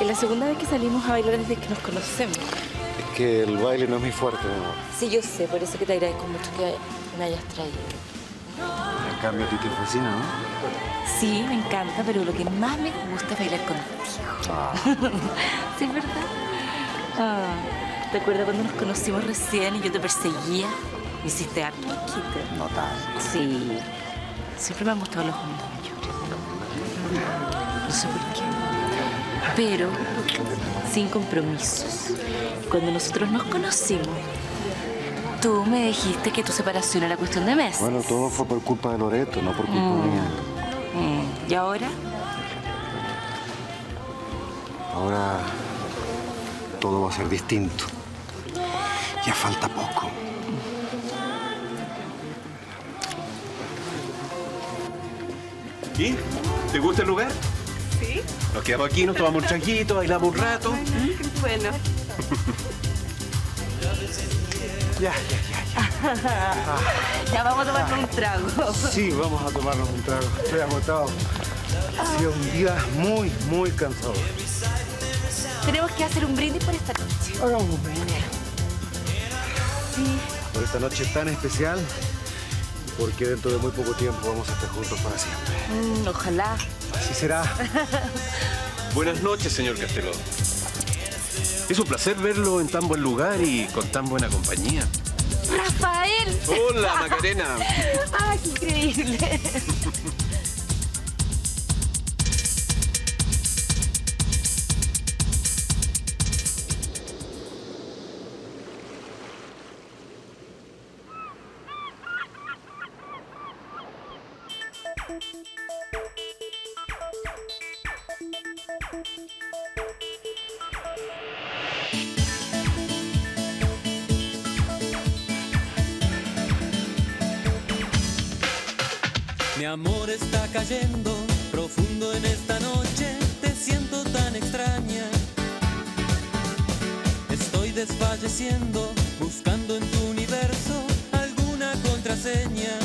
Es la segunda vez que salimos a bailar desde que nos conocemos. Es que el baile no es mi fuerte, mi amor. Sí, yo sé, por eso que te agradezco mucho que me hayas traído. En cambio, a ti te fascina, ¿no? Sí, me encanta, pero lo que más me gusta es bailar contigo. Ah. ¿Sí, es verdad? Ah, ¿te acuerdas cuando nos conocimos recién y yo te perseguía? Me hiciste harto quite. No tanto. Sí. Siempre me han gustado los hombres mayores. No sé por qué. Pero sin compromisos. Cuando nosotros nos conocimos, tú me dijiste que tu separación era cuestión de meses. Bueno, todo fue por culpa de Loreto, no por culpa mía. ¿Y ahora? Ahora todo va a ser distinto. Ya falta poco. ¿Y? ¿Te gusta el lugar? Sí. Nos quedamos aquí, nos tomamos un traguito, bailamos un rato. Bueno. Ya. Ya vamos a tomarnos un trago. Sí, vamos a tomarnos un trago. Estoy agotado. Ha sido un día muy, muy cansador. Tenemos que hacer un brindis por esta noche. Hagamos un brindis. Sí. Por esta noche tan especial, porque dentro de muy poco tiempo vamos a estar juntos para siempre. Ojalá. Así será. Buenas noches, señor Casteló. Es un placer verlo en tan buen lugar y con tan buena compañía. ¡Rafael! Hola, Macarena. ¡Ay, qué increíble! Mi amor está cayendo profundo en esta noche, te siento tan extraña. Estoy desfalleciendo, buscando en tu universo alguna contraseña.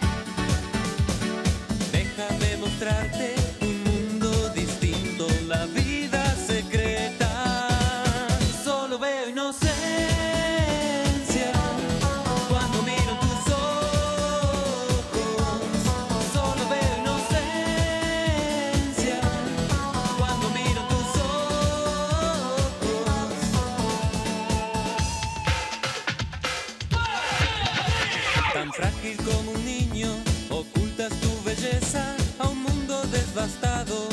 Déjame mostrarte un mundo distinto, la vida secreta. Solo veo inocencia cuando miro en tus ojos. Solo veo inocencia cuando miro en tus ojos. Tan frágil como un niño, ocultas tu belleza a un mundo devastado.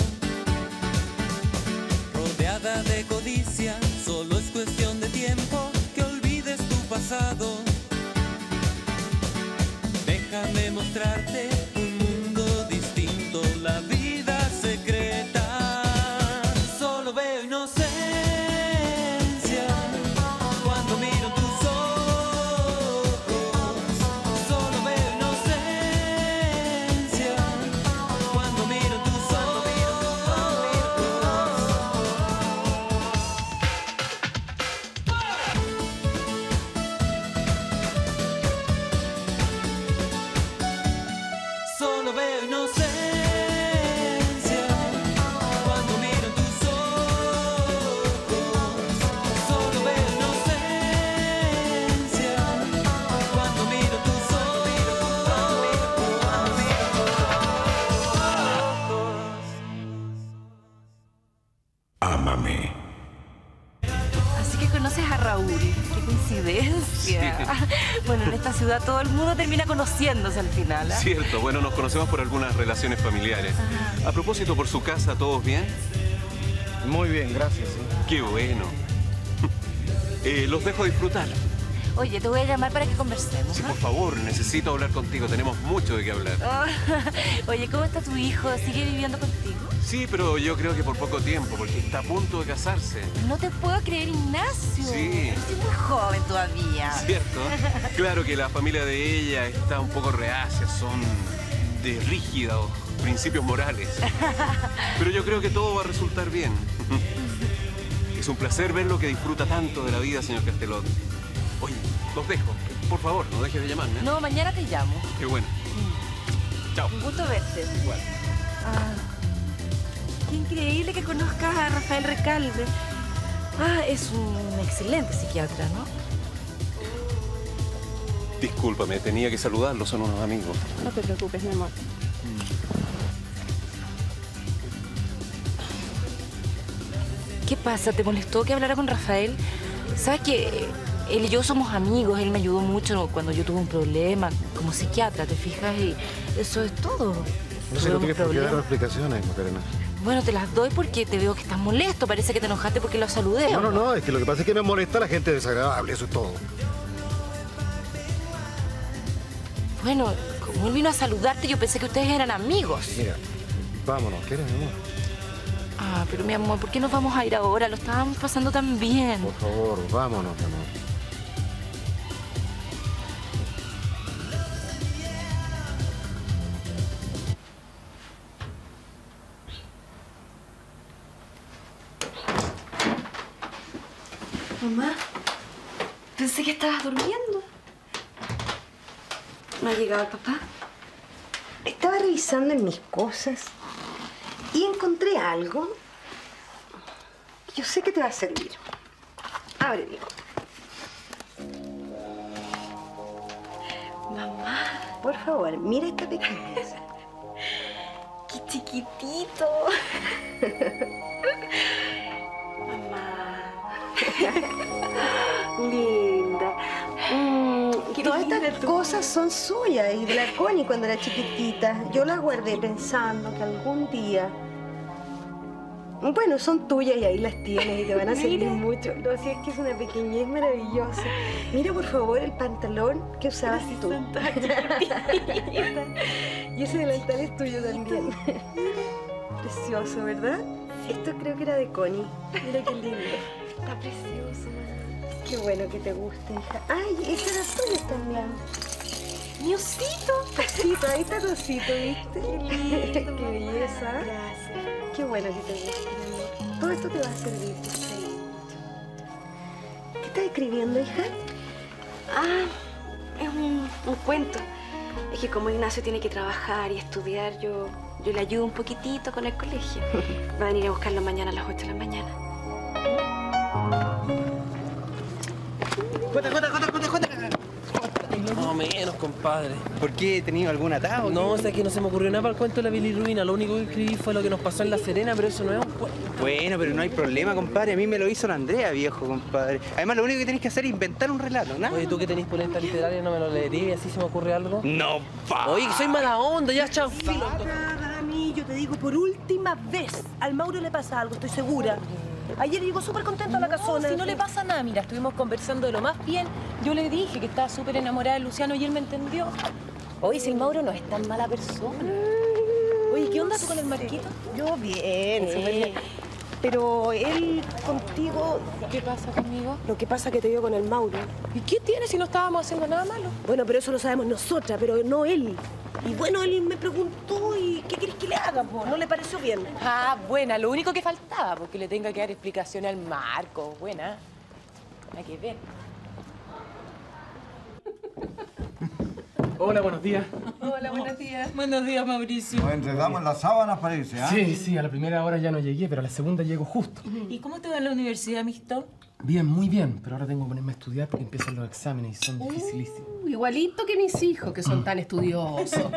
Rodeada de codicia, solo es cuestión de tiempo que olvides tu pasado. Déjame mostrarte un mundo distinto, la vida secreta. Solo veo inocencia cuando miro tus ojos. Solo veo inocencia cuando miro tus ojos. Solo veo inocencia cuando miro tus ojos. Solo veo inocencia cuando miro tus ojos. Ámame. Así que conoces a Raúl. ¡Qué coincidencia! Bueno, en esta ciudad todo el mundo termina conociéndose al final, ¿ah? Cierto, bueno, nos conocemos por algunas relaciones familiares. A propósito, ¿por su casa todos bien? Muy bien, gracias. Sí. Qué bueno. Los dejo disfrutar. Oye, te voy a llamar para que conversemos, Sí, ¿ah? por favor, necesito hablar contigo. Tenemos mucho de qué hablar. Oye, ¿cómo está tu hijo? ¿Sigue viviendo contigo? Sí, pero yo creo que por poco tiempo, porque está a punto de casarse. No te puedo creer, Ignacio. Sí. Eres muy joven todavía. ¿Cierto? Claro que la familia de ella está un poco reacia, son de rígidos principios morales. Pero yo creo que todo va a resultar bien. Es un placer ver lo que disfruta tanto de la vida, señor Castelot. Oye, los dejo. Por favor, no dejes de llamarme. No, mañana te llamo. Qué bueno. Chao. Un gusto verte. Igual. Ah, qué increíble que conozcas a Rafael Recalde. Ah, es un excelente psiquiatra, ¿no? Discúlpame, tenía que saludarlos, son unos amigos. No te preocupes, mi amor. ¿Qué pasa? ¿Te molestó que hablara con Rafael? ¿Sabes que él y yo somos amigos? Él me ayudó mucho cuando yo tuve un problema como psiquiatra, ¿te fijas? Y eso es todo. No sé, no tienes por qué dar explicaciones, Macarena. Bueno, te las doy porque te veo que estás molesto. Parece que te enojaste porque lo saludé. No, es que lo que pasa es que me molesta la gente desagradable, eso es todo. Bueno, como él vino a saludarte, yo pensé que ustedes eran amigos. Mira, vámonos, ¿quieres, mi amor? Ah, pero mi amor, ¿por qué nos vamos a ir ahora? Lo estábamos pasando tan bien. Por favor, vámonos, mi amor. Mamá, pensé que estabas durmiendo. ¿No ha llegado el papá? Estaba revisando en mis cosas y encontré algo que yo sé que te va a servir. Abre, hijo. Mamá, Por favor, mira esta pequeñez. qué chiquitito. Linda. Qué Todas linda estas tú. cosas son suyas y de la Connie cuando era chiquitita. Yo las guardé pensando que algún día... Bueno, son tuyas y ahí las tienes y te van a servir mucho. No, si es que es una pequeñez maravillosa. Mira, por favor, el pantalón que usabas tú. Y ese delantal es tuyo también. Precioso, ¿verdad? Esto creo que era de Connie. Mira qué lindo. Está precioso, mamá. Qué bueno que te guste, hija. Ay, esta era tuya también. Mi osito. Osito, ahí está tu osito, ¿viste? Qué belleza. Gracias. Qué bueno que te guste, mi amor. Todo esto te va a servir. ¿Qué estás escribiendo, hija? Ah, es un cuento. Es que como Ignacio tiene que trabajar y estudiar, yo le ayudo un poquitito con el colegio. Va a venir a buscarlo mañana a las 8 de la mañana. Más o menos, compadre. ¿Por qué? ¿He tenido algún atado? No, o sea, que no se me ocurrió nada para el cuento de la bilirrubina. Lo único que escribí fue lo que nos pasó en La Serena, pero eso no es un cuento. Bueno, pero no hay problema, compadre. A mí me lo hizo la Andrea, viejo, compadre. Además, lo único que tenés que hacer es inventar un relato, ¿no? Oye, tú que tenés polenta literaria, ¿no me lo leerías y así se me ocurre algo? No, pa. Oye, que soy mala onda, ya, chao. Filo. Dani, yo te digo por última vez, al Mauro le pasa algo, estoy segura. Ayer llegó súper contento a la casona. Si no le pasa nada, mira, estuvimos conversando de lo más bien. Yo le dije que estaba súper enamorada de Luciano y él me entendió. Oye, si el Mauro no es tan mala persona. Oye, ¿qué onda tú con el Marquito? Yo bien, súper bien. Pero él contigo... ¿Qué pasa conmigo? Lo que pasa es que te dio con el Mauro. ¿Y qué tiene si no estábamos haciendo nada malo? Bueno, pero eso lo sabemos nosotras, pero no él. Y bueno, él me preguntó, ¿y qué quieres que le haga, po? ¿No le pareció bien? Ah, buena, lo único que faltaba, porque le tenga que dar explicación al Marco. Buena. Hay que ver. Hola, buenos días. Hola, buenos días. Buenos días, Mauricio. Nos entregamos las sábanas, parece, ¿ah? Sí, a la primera hora ya no llegué, pero a la segunda llego justo. ¿Y cómo te va en la universidad, Mistón? Bien, muy bien, pero ahora tengo que ponerme a estudiar porque empiezan los exámenes y son dificilísimos. Igualito que mis hijos, que son tan estudiosos.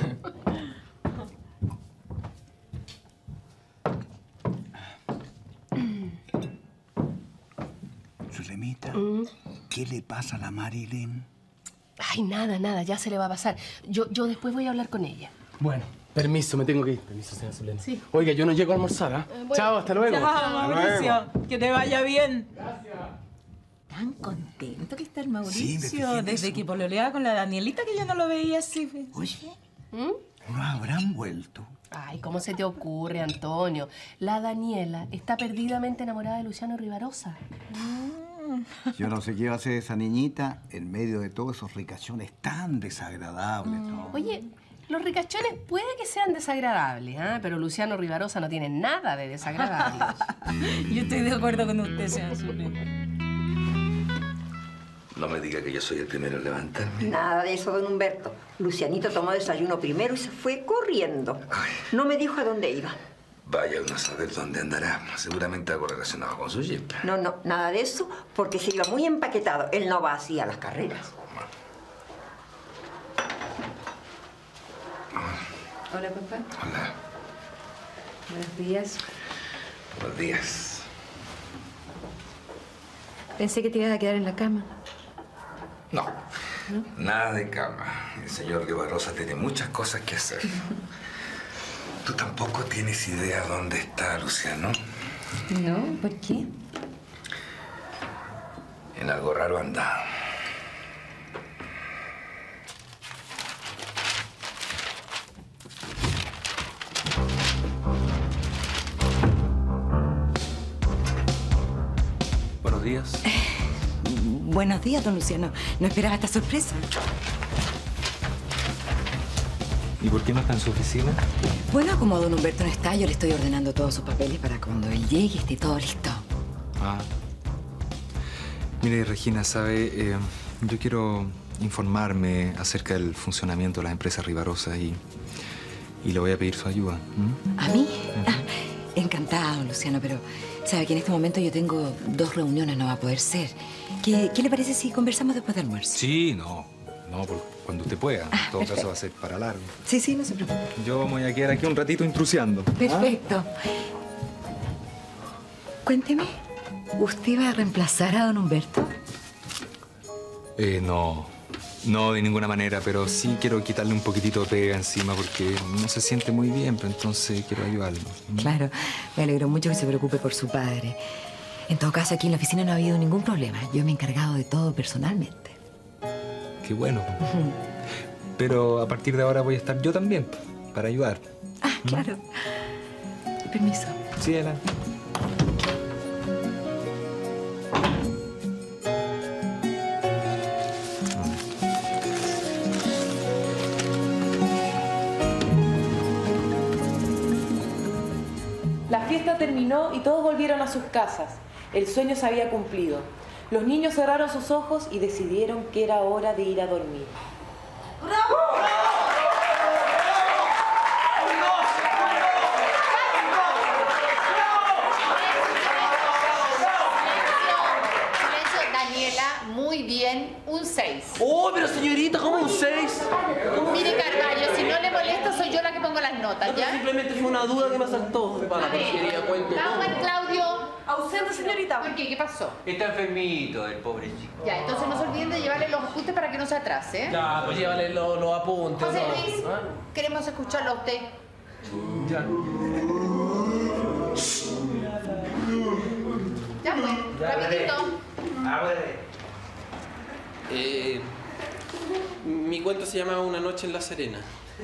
Zulemita, ¿qué le pasa a la Marilyn? Ay, nada, ya se le va a pasar. Yo después voy a hablar con ella. Bueno, permiso, me tengo que ir. Permiso, señora Zulema. Sí. Oiga, yo no llego a almorzar, ¿ah? Bueno. Chao, hasta luego. Chao, Mauricio. Que te vaya bien. Gracias. Tan contento que está el Sí, me Mauricio. fijé en Desde eso. que pololeaba con la Danielita, que yo no lo veía así. Oye, ¿no habrán vuelto? Ay, ¿cómo se te ocurre, Antonio? La Daniela está perdidamente enamorada de Luciano Rivarosa. Yo no sé qué va a hacer esa niñita en medio de todos esos ricachones tan desagradables. ¿no? Oye, los ricachones puede que sean desagradables, ¿ah? Pero Luciano Rivarosa no tiene nada de desagradable. Yo estoy de acuerdo con usted, señora Zulema. No me diga que yo soy el primero en levantarme. Nada de eso, don Humberto. Lucianito tomó desayuno primero y se fue corriendo. No me dijo a dónde iba. Vaya uno a saber dónde andará. Seguramente algo relacionado con su jeep. No, nada de eso, porque se iba muy empaquetado. Él no va así a las carreras. Hola, papá. Hola. Buenos días. Buenos días. Pensé que te ibas a quedar en la cama. No, nada de cama. El señor Rivarosa tiene muchas cosas que hacer. ¿Tú tampoco tienes idea dónde está Luciano? No, ¿por qué? En algo raro anda. Buenos días. Buenos días, don Luciano. No esperaba esta sorpresa. ¿Y por qué no está en su oficina? Bueno, como don Humberto no está, yo le estoy ordenando todos sus papeles para cuando él llegue esté todo listo. Ah. Mire, Regina, ¿sabe? Yo quiero informarme acerca del funcionamiento de las empresas Rivarosa y le voy a pedir su ayuda. ¿A mí? Encantada, don Luciano, pero sabe que en este momento yo tengo 2 reuniones, no va a poder ser. ¿Qué le parece si conversamos después del almuerzo? Sí, no, cuando usted pueda. En todo caso va a ser para largo. Sí, no se preocupe. Yo me voy a quedar aquí un ratito intrusiando. Perfecto. Cuénteme, ¿usted va a reemplazar a don Humberto? No, de ninguna manera, pero sí quiero quitarle un poquitito de pega encima porque no se siente muy bien, pero entonces quiero ayudarlo. Claro, me alegro mucho que se preocupe por su padre. En todo caso, aquí en la oficina no ha habido ningún problema. Yo me he encargado de todo personalmente. Qué bueno. Pero a partir de ahora voy a estar yo también, para ayudar. Ah, claro. Permiso. Sí, adelante. La fiesta terminó y todos volvieron a sus casas. El sueño se había cumplido. Los niños cerraron sus ojos y decidieron que era hora de ir a dormir. Daniela, muy bien, un 6. Oh, pero señorita, ¿cómo un 6? Mire, Carvalho, si no le molesta, soy yo la que pongo las notas, ¿ya? Simplemente fue una duda que me asaltó. Para porquería, cuento. Claudio. Ausente, señorita. ¿Por qué? ¿Qué pasó? Está enfermito el pobre chico. Ya, entonces no se olviden de llevarle los apuntes para que no se atrase, ¿eh? Ya, pues llévale los apuntes. José ¿no? Luis, queremos escucharlo a usted. Ya. Ya, pues, rapidito. Mi cuento se llama Una noche en La Serena.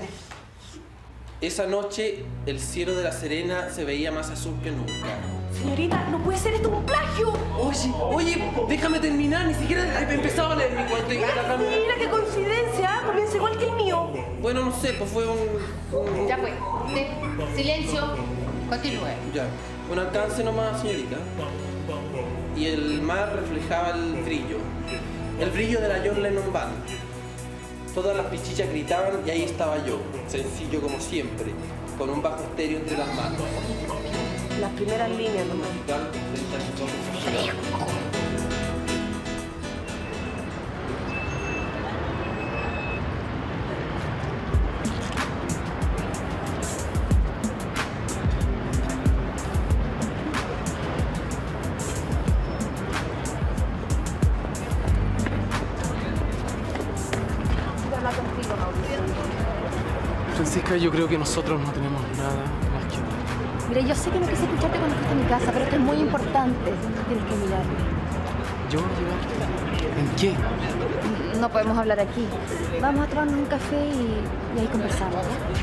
Esa noche, el cielo de La Serena se veía más azul que nunca. Señorita, no puede ser esto un plagio. Oye, déjame terminar. Ni siquiera he empezado a leer mi cuento. Mira qué coincidencia. Comienza igual que el mío. Bueno, no sé, pues fue un... Ya, pues. Silencio. Continúe. Ya, un alcance nomás, señorita. Y el mar reflejaba el brillo de la John Lennon Band. Todas las pichichas gritaban y ahí estaba yo, sencillo como siempre, con un bajo estéreo entre las manos. Las primeras líneas nomás. Francisca, yo creo que nosotros no tenemos nada más que hablar. Mira, yo sé que no quise escucharte cuando fuiste a mi casa, pero esto es muy importante. Tienes que mirarme. ¿Yo llevarte? ¿En qué? No podemos hablar aquí. Vamos a tomarnos un café y ahí conversamos,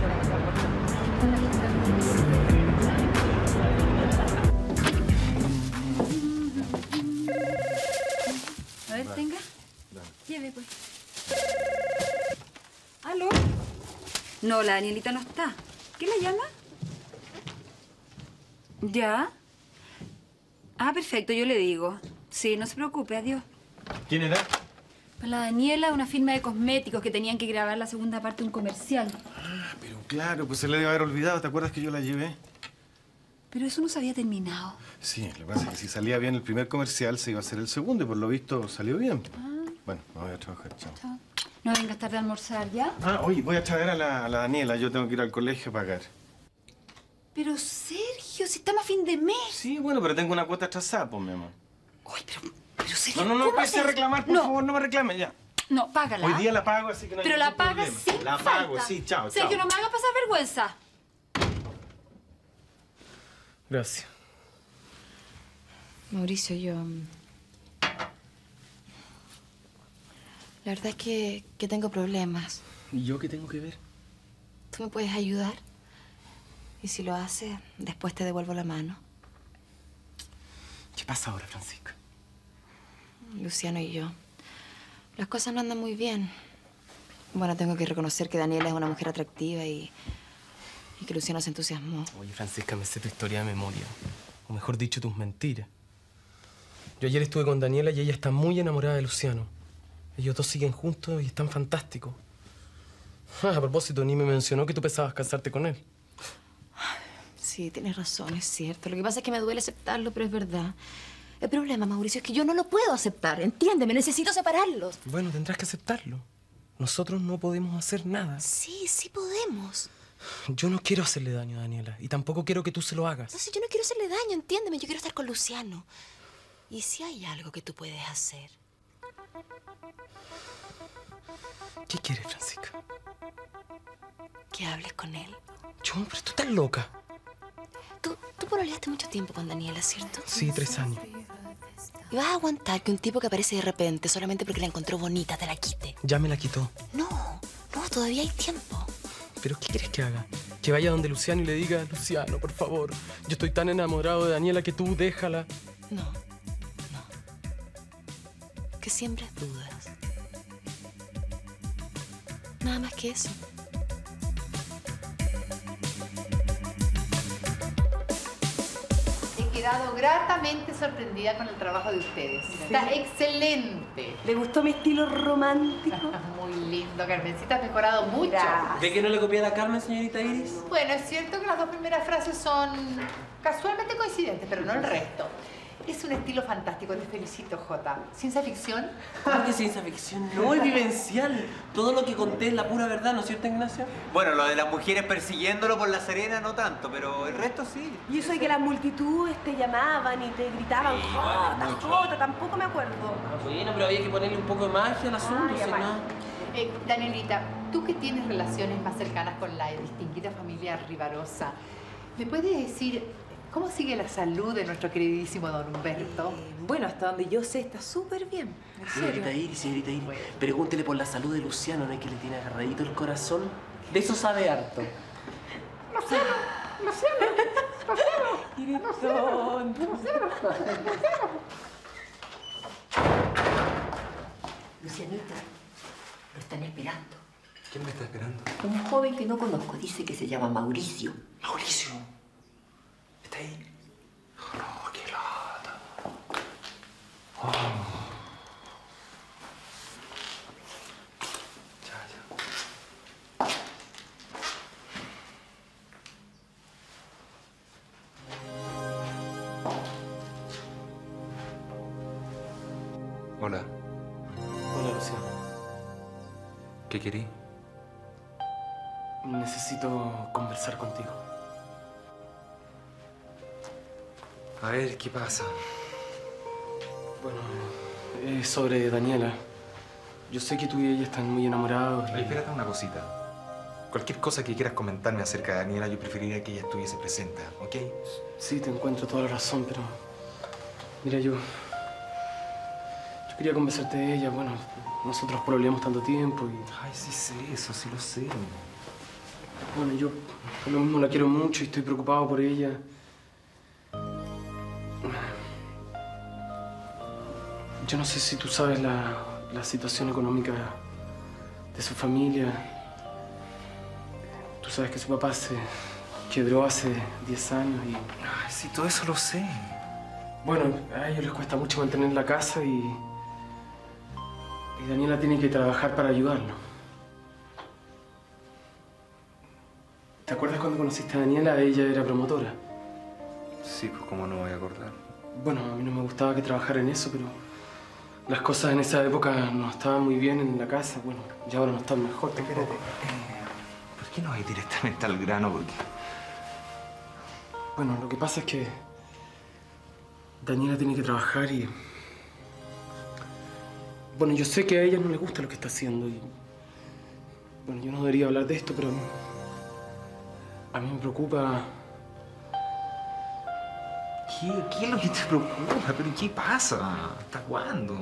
A ver, tenga. Lleve, pues. ¿Aló? No, la Danielita no está. ¿Qué la llama? ¿Ya? Ah, perfecto, yo le digo. Sí, no se preocupe, adiós. ¿Quién era? Pues la Daniela, una firma de cosméticos que tenían que grabar la segunda parte de un comercial. Pero claro, pues se le debe haber olvidado. ¿Te acuerdas que yo la llevé? Pero eso no se había terminado. Sí, lo que pasa es que si salía bien el primer comercial, se iba a hacer el segundo y por lo visto salió bien. Bueno, me voy a trabajar, chao. Chao. No vengas tarde a almorzar, ¿ya? Ah, oye, voy a traer a la Daniela. Yo tengo que ir al colegio a pagar. Pero, Sergio, si estamos a fin de mes. Sí, bueno, pero tengo una cuota atrasada, pues, mi amor. Uy, pero Sergio, No empiece a reclamar, por favor, no me reclame, ya. No, págala. Hoy día la pago, así que no hay Pero la ningún pagas problema. sin La falta. pago, sí, chao, Sergio, chao. no me hagas pasar vergüenza. Gracias. Mauricio, yo... La verdad es que tengo problemas. ¿Y yo qué tengo que ver? ¿Tú me puedes ayudar? Y si lo haces, después te devuelvo la mano. ¿Qué pasa ahora, Francisca? Luciano y yo. Las cosas no andan muy bien. Bueno, tengo que reconocer que Daniela es una mujer atractiva y que Luciano se entusiasmó. Oye, Francisca, me sé tu historia de memoria. O mejor dicho, tus mentiras. Yo ayer estuve con Daniela y ella está muy enamorada de Luciano. Ellos dos siguen juntos y están fantásticos. Ah, a propósito, ni me mencionó que tú pensabas casarte con él. Sí, tienes razón, es cierto. Lo que pasa es que me duele aceptarlo, pero es verdad. El problema, Mauricio, es que yo no lo puedo aceptar. Entiéndeme, necesito separarlos. Bueno, tendrás que aceptarlo. Nosotros no podemos hacer nada. Sí, sí podemos. Yo no quiero hacerle daño a Daniela y tampoco quiero que tú se lo hagas. No, si yo no quiero hacerle daño, entiéndeme. Yo quiero estar con Luciano. ¿Y si hay algo que tú puedes hacer? ¿Qué quieres, Francisca? Que hables con él. Yo, pero tú estás loca. Tú pololeaste mucho tiempo con Daniela, ¿cierto? Sí, 3 años. ¿Y vas a aguantar que un tipo que aparece de repente solamente porque la encontró bonita te la quite? Ya me la quitó. No, todavía hay tiempo. ¿Pero qué quieres que haga? Que vaya donde Luciano y le diga, Luciano, por favor, yo estoy tan enamorado de Daniela que tú déjala. No. Que siembres dudas. Nada más que eso. He quedado gratamente sorprendida con el trabajo de ustedes. Está excelente. ¿Le gustó mi estilo romántico? Muy lindo, Carmencita, has mejorado mucho. ¿Ve que no le copié a la Carmen, señorita Iris? Bueno, es cierto que las 2 primeras frases son casualmente coincidentes, pero no el resto. Es un estilo fantástico, te felicito, Jota. ¿Ciencia ficción? ¿Cómo que ciencia ficción? No, es vivencial. Todo lo que conté es la pura verdad, ¿no es cierto, Ignacio? Bueno, lo de las mujeres persiguiéndolo por La Serena no tanto, pero el resto sí. Y eso de que las multitudes te llamaban y te gritaban, Jota, Jota, tampoco me acuerdo. Bueno, pero había que ponerle un poco de magia al asunto, si no... Danielita, tú que tienes relaciones más cercanas con la distinguida familia Rivarosa, ¿me puedes decir cómo sigue la salud de nuestro queridísimo don Humberto? Bueno, hasta donde yo sé, está súper bien. En serio. Señorita Iris, pregúntele por la salud de Luciano, ¿no es que le tiene agarradito el corazón? De eso sabe harto. Lucianita, lo están esperando. ¿Quién me está esperando? Un joven que no conozco, dice que se llama Mauricio. ¿Mauricio? ¿Está ahí? Oh, no, qué lata. Oh. Hola. Hola, Luciano. ¿Qué querí? Necesito conversar contigo. A ver, ¿qué pasa? Bueno, es sobre Daniela. Yo sé que tú y ella están muy enamorados. Ay, espérate una cosita. Cualquier cosa que quieras comentarme acerca de Daniela, yo preferiría que ella estuviese presente, ¿ok? Sí, te encuentro toda la razón, pero... Mira, yo quería conversarte de ella. Bueno, nosotros pololeamos tanto tiempo y... Ay, sí sé eso, sí lo sé. Bueno, yo por lo mismo la quiero mucho y estoy preocupado por ella. Yo no sé si tú sabes la situación económica de su familia. Tú sabes que su papá se quebró hace 10 años y... Ay, sí, todo eso lo sé. Bueno, a ellos les cuesta mucho mantener la casa y Daniela tiene que trabajar para ayudarlo. ¿Te acuerdas cuando conociste a Daniela? Ella era promotora. Sí, pues cómo no me voy a acordar. Bueno, a mí no me gustaba que trabajara en eso, pero las cosas en esa época no estaban muy bien en la casa. Bueno, ya ahora no están mejor tampoco. ¿Por qué no vais directamente al grano? Porque... Bueno, lo que pasa es que Daniela tiene que trabajar y... Bueno, yo sé que a ella no le gusta lo que está haciendo y... Bueno, yo no debería hablar de esto, pero... A mí me preocupa... ¿Qué es lo que te preocupa? ¿Pero qué pasa? ¿Hasta cuándo?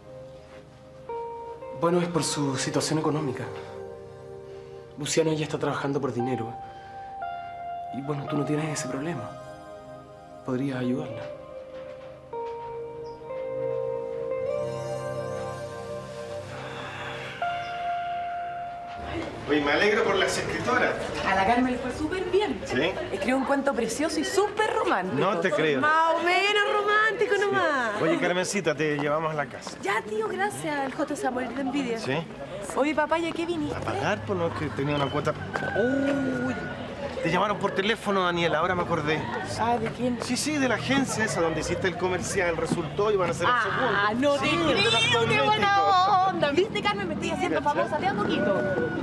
Bueno, es por su situación económica. Luciano ya está trabajando por dinero. Y bueno, tú no tienes ese problema. Podrías ayudarla. Oye, me alegro por las escritoras. A la Carmen le fue súper bien. ¿Sí? Escribió un cuento precioso y súper romántico. No te creo. Más o menos romántico nomás. Oye, Carmencita, te llevamos a la casa. Ya, tío, gracias. El J se va a morir de envidia. ¿Sí? Oye, papá, ¿ya qué viniste? ¿A pagar? Pues no, es que tenía una cuota... Uy, te llamaron por teléfono, Daniela, ahora me acordé. Ah, ¿de quién? Sí, de la agencia esa donde hiciste el comercial. Resultó y van a hacer el segundo. Ah, no te Sí, creo, de los qué cosméticos. buena onda. ¿Viste, Carmen? Me estoy haciendo famosa de a poquito.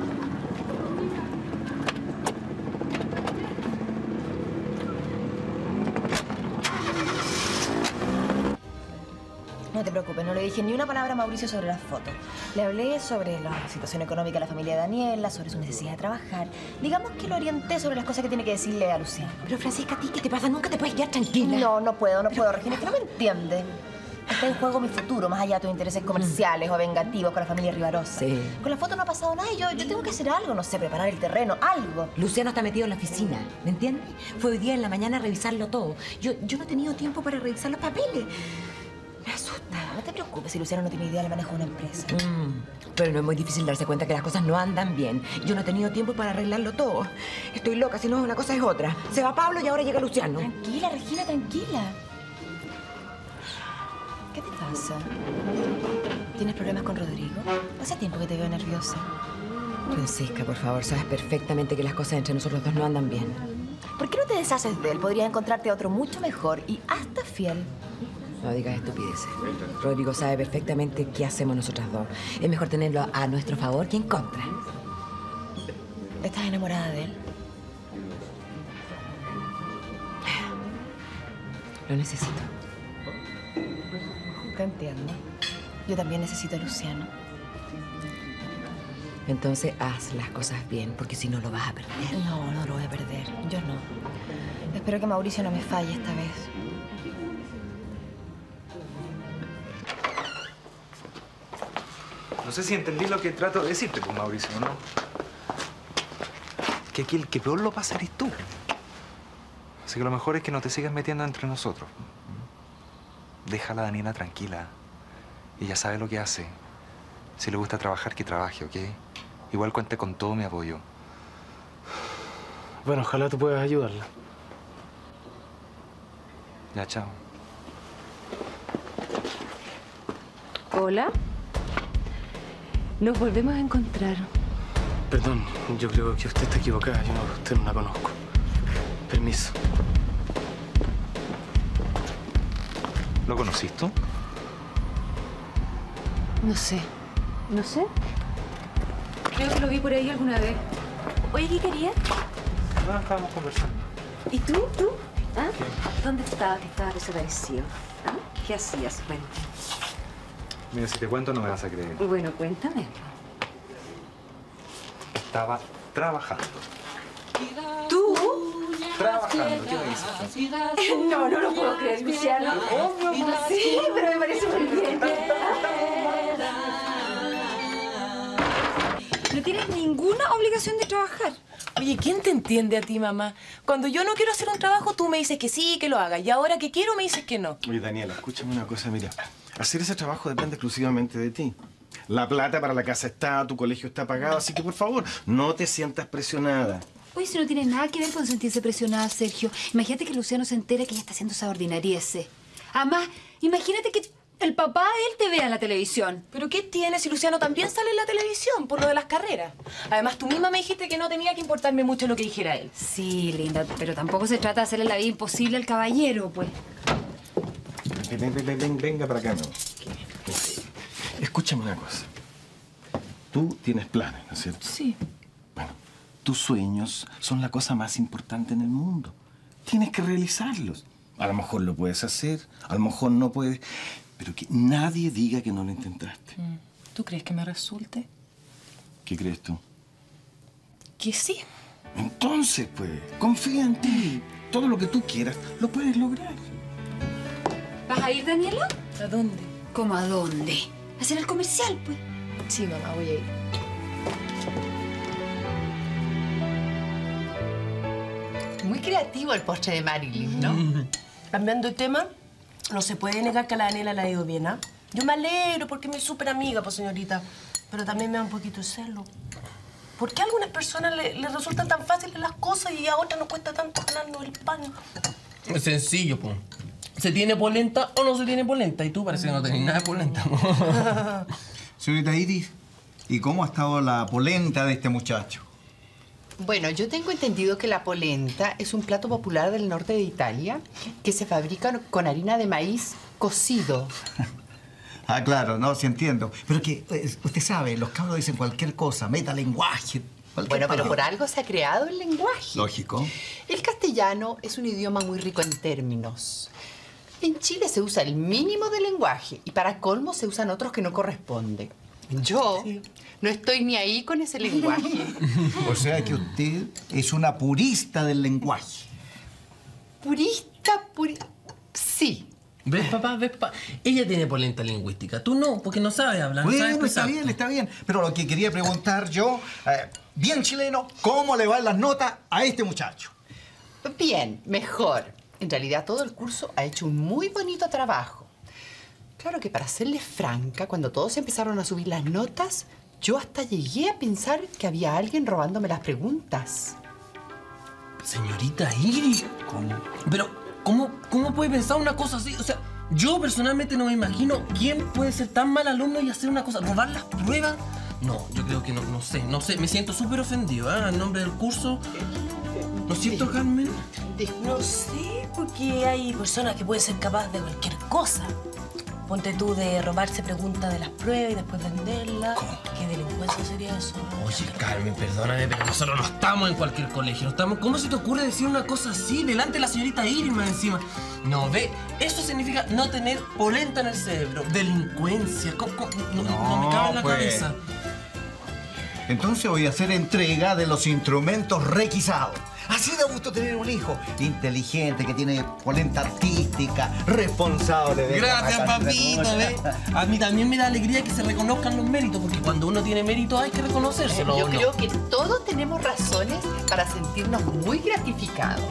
No te preocupes, no le dije ni una palabra a Mauricio sobre las fotos. Le hablé sobre la situación económica de la familia de Daniela, sobre su necesidad de trabajar. Digamos que lo orienté sobre las cosas que tiene que decirle a Luciano. Pero Francisca, ¿a ti qué te pasa? Nunca te puedes quedar tranquila. No puedo, Regina, es que no me entiende. Está en juego mi futuro, más allá de tus intereses comerciales o vengativos con la familia Rivarosa. Sí. Con la foto no ha pasado nada y yo tengo que hacer algo, no sé, preparar el terreno, algo. Luciano está metido en la oficina, ¿me entiendes? Fue hoy día en la mañana a revisarlo todo. Yo no he tenido tiempo para revisar los papeles. Me asusta. No te preocupes si Luciano no tiene idea del manejo de una empresa. Pero no es muy difícil darse cuenta que las cosas no andan bien. Yo no he tenido tiempo para arreglarlo todo. Estoy loca, si no, una cosa es otra. Se va Pablo y ahora llega Luciano. Tranquila, Regina, tranquila. ¿Qué te pasa? ¿Tienes problemas con Rodrigo? Hace tiempo que te veo nerviosa. Francisca, por favor, sabes perfectamente que las cosas entre nosotros dos no andan bien. ¿Por qué no te deshaces de él? Podrías encontrarte a otro mucho mejor y hasta fiel. No digas estupideces. Rodrigo sabe perfectamente qué hacemos nosotras dos. Es mejor tenerlo a nuestro favor que en contra. ¿Estás enamorada de él? Lo necesito. Te entiendo. Yo también necesito a Luciano. Entonces haz las cosas bien, porque si no lo vas a perder. No lo voy a perder. Yo no. Espero que Mauricio no me falle esta vez. No sé si entendí lo que trato de decirte, pues, Mauricio, ¿no? Que aquí el que peor lo pasa eres tú. Así que lo mejor es que no te sigas metiendo entre nosotros. Déjala a Daniela tranquila. Ella sabe lo que hace. Si le gusta trabajar, que trabaje, ¿ok? Igual cuente con todo mi apoyo. Bueno, ojalá tú puedas ayudarla. Ya, chao. Hola. Nos volvemos a encontrar. Perdón, yo creo que usted está equivocada. Yo a usted no la conozco. Permiso. ¿Lo conociste tú? No sé. ¿No sé? Creo que lo vi por ahí alguna vez. Oye, ¿qué querías? No, estábamos conversando. ¿Y tú? ¿Ah? ¿Dónde estabas que estabas desaparecido? ¿Ah? ¿Qué hacías? Cuéntame. Mira, si te cuento no me vas a creer. Bueno, cuéntame. Estaba trabajando. ¿Tú? Trabajando, ¿qué me dices? No lo puedo creer, Luciano. Sí, pero me parece muy bien. No tienes ninguna obligación de trabajar. Oye, ¿quién te entiende a ti, mamá? Cuando yo no quiero hacer un trabajo, tú me dices que sí, que lo haga. Y ahora que quiero, me dices que no. Oye, Daniela, escúchame una cosa, mira. Hacer ese trabajo depende exclusivamente de ti. La plata para la casa está, tu colegio está pagado, así que por favor, no te sientas presionada. Oye, si no tiene nada que ver con sentirse presionada, Sergio. Imagínate que Luciano se entera que ella está haciendo esa ordinariese. Además, imagínate que El papá, él te ve en la televisión. ¿Pero qué tiene si Luciano también sale en la televisión por lo de las carreras? Además, tú misma me dijiste que no tenía que importarme mucho lo que dijera él. Sí, linda, pero tampoco se trata de hacerle la vida imposible al caballero, pues. Venga para acá, ¿no? Escúchame una cosa. Tú tienes planes, ¿no es cierto? Sí. Bueno, tus sueños son la cosa más importante en el mundo. Tienes que realizarlos. A lo mejor lo puedes hacer, a lo mejor no puedes, pero que nadie diga que no lo intentaste. ¿Tú crees que me resulte? ¿Qué crees tú? Que sí. Entonces, pues, confía en ti. Todo lo que tú quieras lo puedes lograr. ¿Vas a ir, Daniela? ¿A dónde? ¿Cómo a dónde? ¿A hacer el comercial, pues? Sí, mamá, voy a ir. Muy creativo el postre de Marilyn, ¿no? Cambiando de tema, no se puede negar que a la Daniela le ha ido bien, ¿ah? Yo me alegro porque es mi súper amiga, pues, señorita. Pero también me da un poquito de celo. ¿Por qué a algunas personas les resultan tan fáciles las cosas y a otras nos cuesta tanto ganarnos el pan? Es sencillo, pues. ¿Se tiene polenta o no se tiene polenta? Y tú parece que no tenés nada de polenta. Señorita Iris, ¿y cómo ha estado la polenta de este muchacho? Bueno, yo tengo entendido que la polenta es un plato popular del norte de Italia que se fabrica con harina de maíz cocido. Ah, claro, no, sí entiendo. Pero que, usted sabe, los cabros dicen cualquier cosa, metalenguaje. Bueno, pero por algo se ha creado el lenguaje. Lógico. El castellano es un idioma muy rico en términos. En Chile se usa el mínimo de lenguaje y para colmo se usan otros que no corresponden. Yo no estoy ni ahí con ese lenguaje. O sea que usted es una purista del lenguaje. ¿Purista? Sí. ¿Ves, papá? ¿Ves, papá? Ella tiene polenta lingüística. Tú no, porque no sabes hablar. Bueno, sabes está bien, está bien. Pero lo que quería preguntar yo, bien chileno, ¿cómo le van las notas a este muchacho? Bien, mejor. En realidad todo el curso ha hecho un muy bonito trabajo. Claro que para serles franca, cuando todos empezaron a subir las notas, yo hasta llegué a pensar que había alguien robándome las preguntas. Señorita Iris. ¿Cómo? Pero, ¿cómo puede pensar una cosa así? O sea, yo personalmente no me imagino quién puede ser tan mal alumno y hacer una cosa, robar las pruebas. No, yo creo que no sé. Me siento súper ofendido, ¿eh? En nombre del curso. ¿No es cierto, Carmen? No sé, porque hay personas que pueden ser capaces de cualquier cosa. Ponte tú de robarse preguntas de las pruebas y después venderlas. ¿Qué delincuencia sería eso? Oye, Carmen, perdóname, pero nosotros no estamos en cualquier colegio. No estamos... ¿Cómo se te ocurre decir una cosa así delante de la señorita Irma encima? No, ve, eso significa no tener polenta en el cerebro. Delincuencia. No me cabe en la cabeza. Entonces voy a hacer entrega de los instrumentos requisados. Así da gusto tener un hijo inteligente, que tiene polenta artística, responsable. Gracias, papito, ¿ves? A mí también me da alegría que se reconozcan los méritos, porque cuando uno tiene méritos hay que reconocérselo. Yo creo que todos tenemos razones para sentirnos muy gratificados.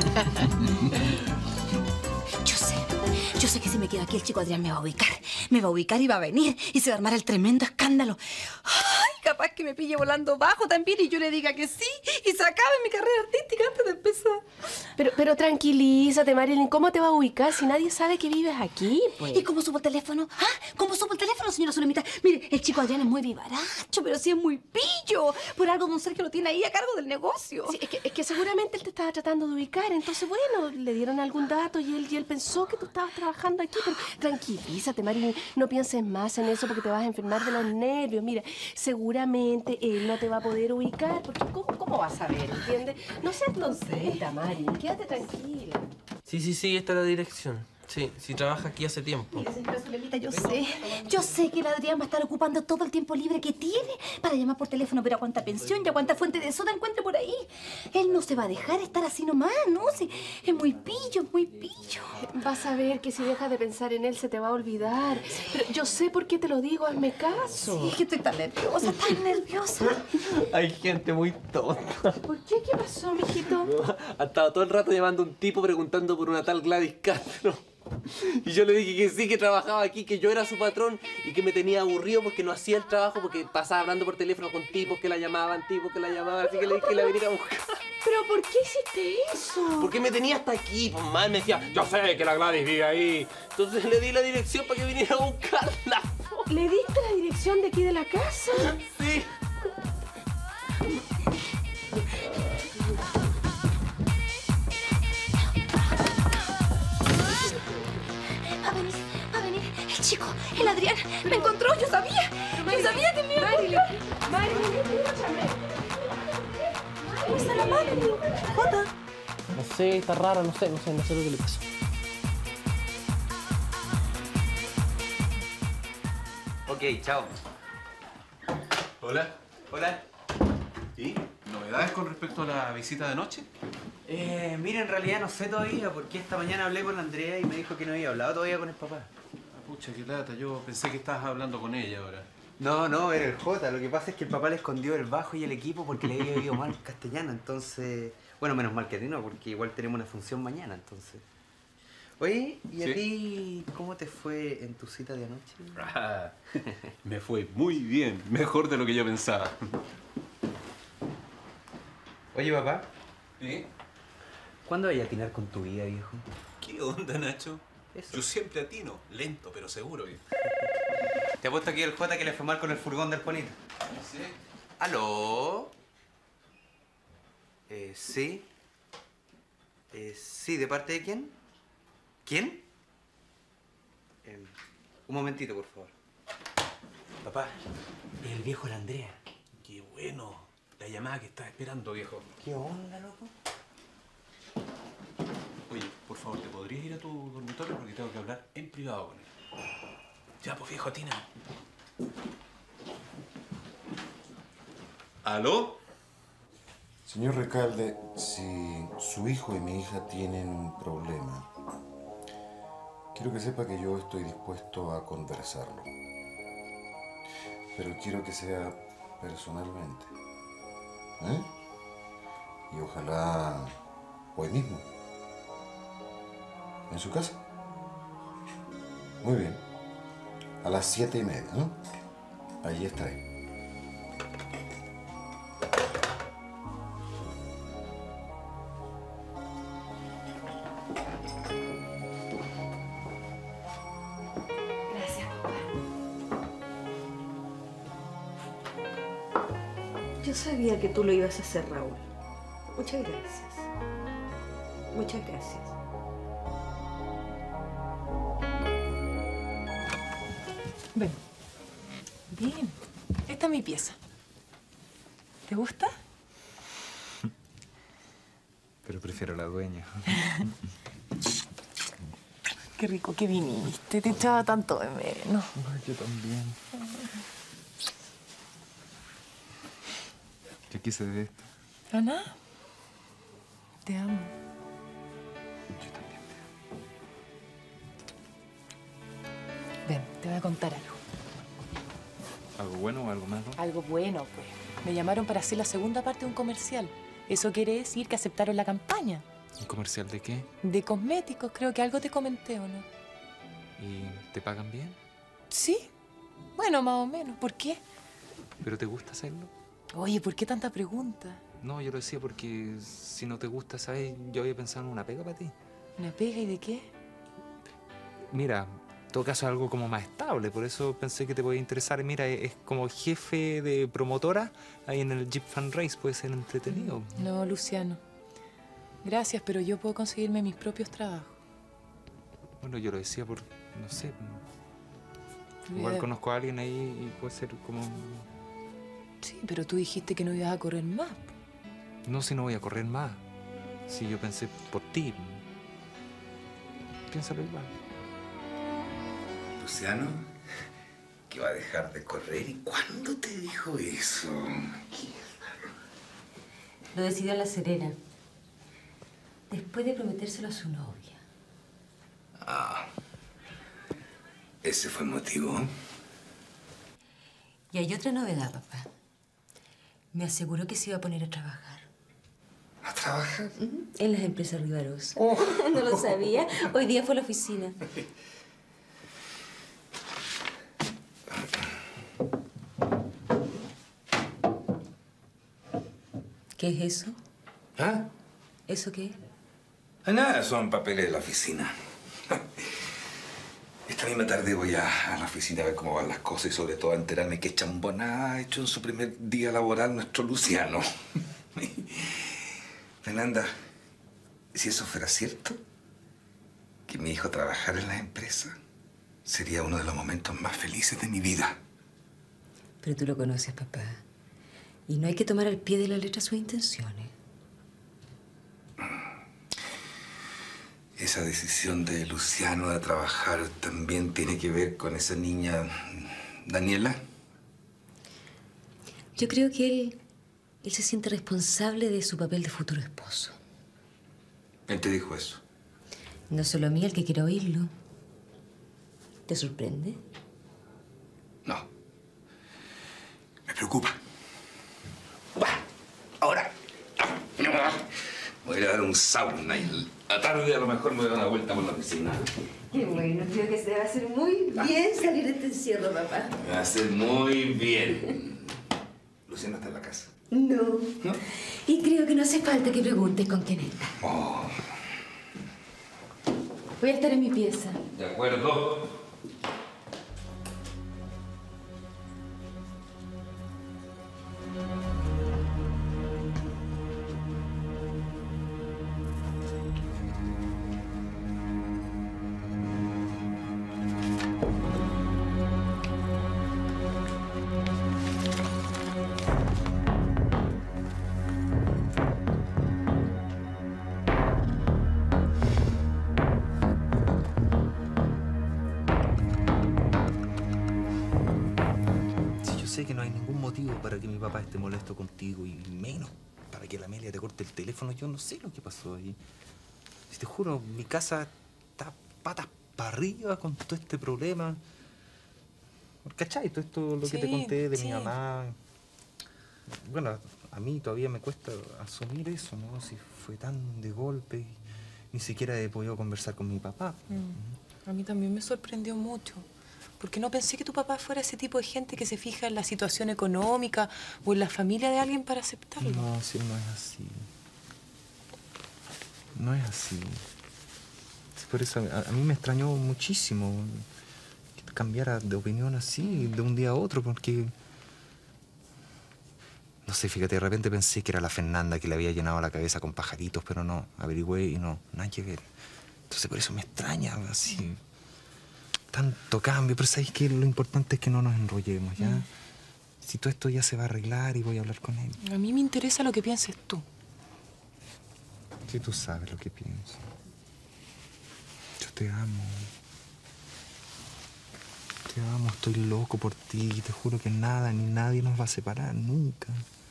Yo sé que si me quedo aquí el chico Adrián me va a ubicar. Me va a ubicar y va a venir y se va a armar el tremendo escándalo. Ay, capaz que me pille volando bajo también y yo le diga que sí y se acabe mi carrera artística antes de empezar. Pero tranquilízate, Marilyn. ¿Cómo te va a ubicar si nadie sabe que vives aquí, pues? ¿Y cómo supo el teléfono? ¿Ah? ¿Cómo supo el teléfono, señora Solemita? Mire, el chico Adrián es muy vivaracho, pero sí es muy pillo. Por algo don Sergio lo tiene ahí a cargo del negocio. Sí, es que seguramente él te estaba tratando de ubicar. Entonces, bueno, le dieron algún dato y él pensó que tú estabas trabajando aquí. Pero tranquilízate, Marilyn. No pienses más en eso porque te vas a enfermar de los nervios. Mira, seguramente él no te va a poder ubicar. Porque ¿cómo vas a ver? ¿Entiendes? No seas tonceta, Marilyn. Quédate tranquila. Sí, esta es la dirección. Sí, trabaja aquí hace tiempo. Mire, señora Solemita, yo sé que el Adrián va a estar ocupando todo el tiempo libre que tiene para llamar por teléfono, pero a cuánta pensión y a cuánta fuente de soda encuentre por ahí. Él no se va a dejar estar así nomás, ¿no? Sí, es muy pillo, muy pillo. Vas a ver que si dejas de pensar en él se te va a olvidar. Pero yo sé por qué te lo digo, hazme caso. Sí, es que estoy tan nerviosa. Hay gente muy tonta. ¿Por qué? ¿Qué pasó, mijito? Ha estado todo el rato llamando a un tipo preguntando por una tal Gladys Castro. Y yo le dije que sí, que trabajaba aquí, que yo era su patrón y que me tenía aburrido porque no hacía el trabajo, porque pasaba hablando por teléfono con tipos que la llamaban, así que le dije que la viniera a buscar. ¿Pero por qué hiciste eso? Porque me tenía hasta aquí, pues mal me decía, yo sé que la Gladys vive ahí. Entonces le di la dirección para que viniera a buscarla. ¿Le diste la dirección de aquí de la casa? Sí. Va a venir el chico, el Adrián. Me encontró, yo sabía que me iba a encontrar. Marilyn, escúchame. ¿Dónde está la Marilyn? Jota. No sé, está rara, no sé lo que le pasó. Ok, chao. Hola. Hola. ¿Y novedades con respecto a la visita de anoche? Mira, en realidad no sé todavía, porque esta mañana hablé con la Andrea y me dijo que no había hablado todavía con el papá. Ah, pucha, qué lata. Yo pensé que estabas hablando con ella ahora. No, era el Jota. Lo que pasa es que el papá le escondió el bajo y el equipo porque le había oído mal castellano, entonces... Bueno, menos mal que a ti no, porque igual tenemos una función mañana, entonces... Oye, ¿y a ti cómo te fue en tu cita de anoche? Ah, me fue muy bien. Mejor de lo que yo pensaba. Oye, papá. ¿Sí? ¿Cuándo vayas a atinar con tu vida, viejo? ¿Qué onda, Nacho? Eso. Yo siempre atino. Lento, pero seguro, viejo. Te apuesto aquí el Jota que le fue mal con el furgón del Juanito. ¿Sí? ¿Aló? Sí. Sí, ¿de parte de quién? ¿Quién? Un momentito, por favor. Papá, es el viejo de la Andrea. Qué bueno. La llamada que estás esperando, viejo. ¿Qué onda, loco? Oye, por favor, ¿te podrías ir a tu dormitorio? Porque tengo que hablar en privado con él. Ya, pues, viejo, atina. ¿Aló? Señor Recalde, si su hijo y mi hija tienen un problema, quiero que sepa que yo estoy dispuesto a conversarlo. Pero quiero que sea personalmente. ¿Eh? Y ojalá hoy mismo. ¿En su casa? Muy bien. A las 7:30, ¿no? Allí estaré. Gracias, papá. Yo sabía que tú lo ibas a hacer, Raúl. Muchas gracias. Muchas gracias. Ven. Bien. Esta es mi pieza. ¿Te gusta? Pero prefiero la dueña. Qué rico que viniste. Te echaba tanto de menos. Ay, yo también. ¿Qué quise de esto? Ana, te amo. Yo también te amo. Ven, te voy a contar algo. ¿Algo bueno o algo malo? Algo bueno, pues. Me llamaron para hacer la segunda parte de un comercial. Eso quiere decir que aceptaron la campaña. ¿Un comercial de qué? De cosméticos, creo que algo te comenté, ¿o no? ¿Y te pagan bien? Sí. Bueno, más o menos. ¿Por qué? ¿Pero te gusta hacerlo? Oye, ¿por qué tanta pregunta? No, yo lo decía porque si no te gusta, ¿sabes? Yo había pensado en una pega para ti. ¿Una pega y de qué? Mira, en todo caso es algo como más estable, por eso pensé que te podía interesar. Mira, es como jefe de promotora ahí en el Jeep Fan Race, puede ser entretenido. No, Luciano. Gracias, pero yo puedo conseguirme mis propios trabajos. Bueno, yo lo decía por, no sé, igual conozco a alguien ahí y puede ser como... Sí, pero tú dijiste que no ibas a correr más. No, si no voy a correr más. Si yo pensé por ti. Piénsalo igual. Luciano, que va a dejar de correr. ¿Y cuándo te dijo eso? Lo decidió en La Serena. Después de prometérselo a su novia. Ah, ese fue el motivo. Y hay otra novedad, papá. Me aseguró que se iba a poner a trabajar. ¿A trabajar? En las empresas Rivarosa. Oh. No lo sabía. Hoy día fue a la oficina. ¿Qué es eso? ¿Ah? ¿Eso qué? Nada, son papeles de la oficina. Esta misma tarde voy a la oficina a ver cómo van las cosas y sobre todo a enterarme qué chambonada ha hecho en su primer día laboral nuestro Luciano. Fernanda, si eso fuera cierto, que mi hijo trabajara en la empresa, sería uno de los momentos más felices de mi vida. Pero tú lo conoces, papá. Y no hay que tomar al pie de la letra sus intenciones. Esa decisión de Luciano de trabajar también tiene que ver con esa niña, Daniela. Yo creo que él se siente responsable de su papel de futuro esposo. Él te dijo eso. No solo a mí el que quiera oírlo. ¿Te sorprende? No. Me preocupa. Ahora. Voy a ir a dar un sauna y a la tarde a lo mejor me voy a dar una vuelta por la piscina. Qué bueno, creo que se va a hacer muy bien salir de este encierro, papá. Me va a hacer muy bien. Luciano está en la casa. No. ¿No? Y creo que no hace falta que preguntes con quién está. Oh, Voy a estar en mi pieza. de acuerdo. Sé que no hay ningún motivo para que mi papá esté molesto contigo y menos para que la Amelia te corte el teléfono. Yo no sé lo que pasó ahí. Si te juro, mi casa está patas para arriba con todo este problema. ¿Cachai? Todo esto, lo que te conté de mi mamá. Bueno, a mí todavía me cuesta asumir eso, ¿no? Si fue tan de golpe y ni siquiera he podido conversar con mi papá. A mí también me sorprendió mucho. Porque no pensé que tu papá fuera ese tipo de gente que se fija en la situación económica o en la familia de alguien para aceptarlo. No, sí, no es así. No es así. Por eso a mí me extrañó muchísimo que cambiara de opinión así, de un día a otro, porque... No sé, fíjate, de repente pensé que era la Fernanda que le había llenado la cabeza con pajaritos, pero no, averigüé y no, nada que ver. Entonces por eso me extraña así... Tanto cambio, pero ¿sabes qué? Lo importante es que no nos enrollemos, ¿ya? Si todo esto ya se va a arreglar y voy a hablar con él. A mí me interesa lo que pienses tú. Si tú sabes lo que pienso. Yo te amo. Te amo, estoy loco por ti. Te juro que nada ni nadie nos va a separar, nunca.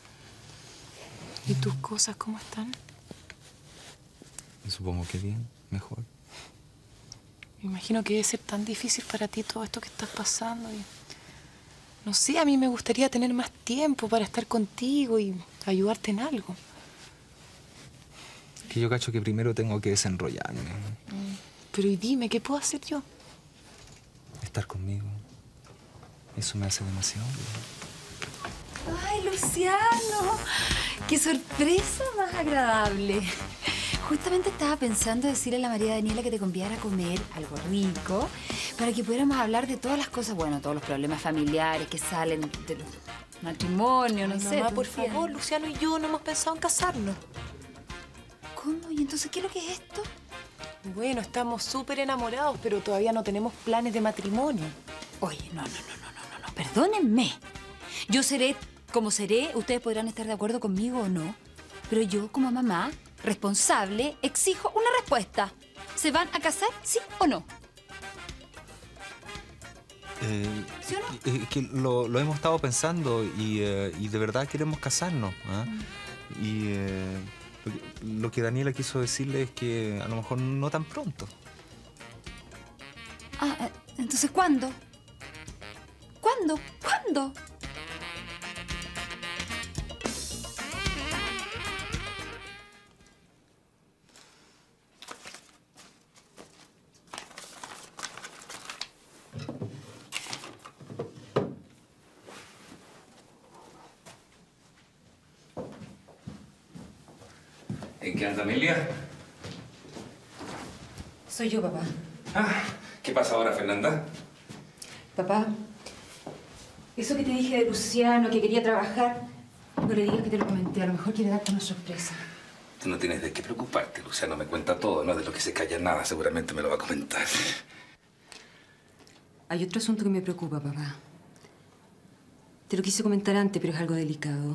¿Y tus cosas cómo están? Supongo que bien, mejor. Me imagino que debe ser tan difícil para ti todo esto que estás pasando. Y... No sé, a mí me gustaría tener más tiempo para estar contigo y ayudarte en algo. Que yo cacho que primero tengo que desenrollarme. Pero y dime, ¿qué puedo hacer yo? Estar conmigo. Eso me hace demasiado bien. ¡Ay, Luciano! ¡Qué sorpresa más agradable! Justamente estaba pensando decirle a la María Daniela que te convidara a comer algo rico para que pudiéramos hablar de todas las cosas, bueno, todos los problemas familiares que salen de los matrimonios, no sé. Mamá, por favor, Luciano y yo no hemos pensado en casarnos. ¿Cómo? ¿Y entonces qué es lo que es esto? Bueno, estamos súper enamorados, pero todavía no tenemos planes de matrimonio. Oye, no, perdónenme. Yo seré como seré, ustedes podrán estar de acuerdo conmigo o no, pero yo como mamá responsable exijo una respuesta. ¿Se van a casar, sí o no? ¿Sí o no? Que lo hemos estado pensando y de verdad queremos casarnos. Y lo que Daniela quiso decirle es que a lo mejor no tan pronto. Entonces, ¿cuándo? ¿Cuándo? ¿Cuándo? qué anda Amelia? Soy yo, papá. Ah, ¿qué pasa ahora, Fernanda? Papá, eso que te dije de Luciano, que quería trabajar, no le digas que te lo comenté. A lo mejor quiere darte una sorpresa. Tú no tienes de qué preocuparte. Luciano me cuenta todo, ¿no? De lo que se calla nada, seguramente me lo va a comentar. Hay otro asunto que me preocupa, papá. Te lo quise comentar antes, pero es algo delicado.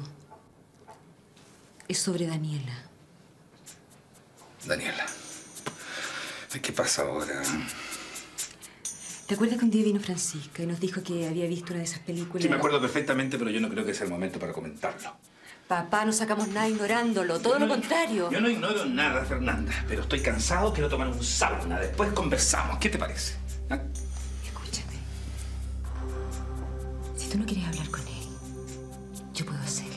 Es sobre Daniela. Daniela. ¿Qué pasa ahora? ¿Te acuerdas que un día vino Francisca y nos dijo que había visto una de esas películas? Sí, me acuerdo perfectamente, pero yo no creo que sea el momento para comentarlo. Papá, no sacamos nada ignorándolo, todo lo contrario. Yo no ignoro nada, Fernanda, pero estoy cansado, quiero tomar un sauna. Después conversamos. ¿Qué te parece? ¿Ah? Escúchame. Si tú no quieres hablar con él, yo puedo hacerlo.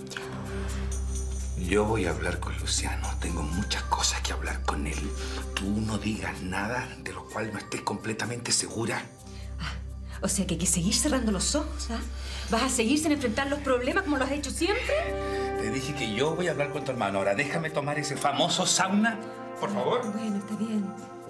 Yo voy a hablar con Luciano. Tengo muchas cosas que hablar con él. Tú no digas nada de lo cual no estés completamente segura. O sea que hay que seguir cerrando los ojos, ¿ah? ¿Vas a seguir sin enfrentar los problemas como lo has hecho siempre? Te dije que yo voy a hablar con tu hermano. Ahora déjame tomar ese famoso sauna, por favor. Bueno, está bien.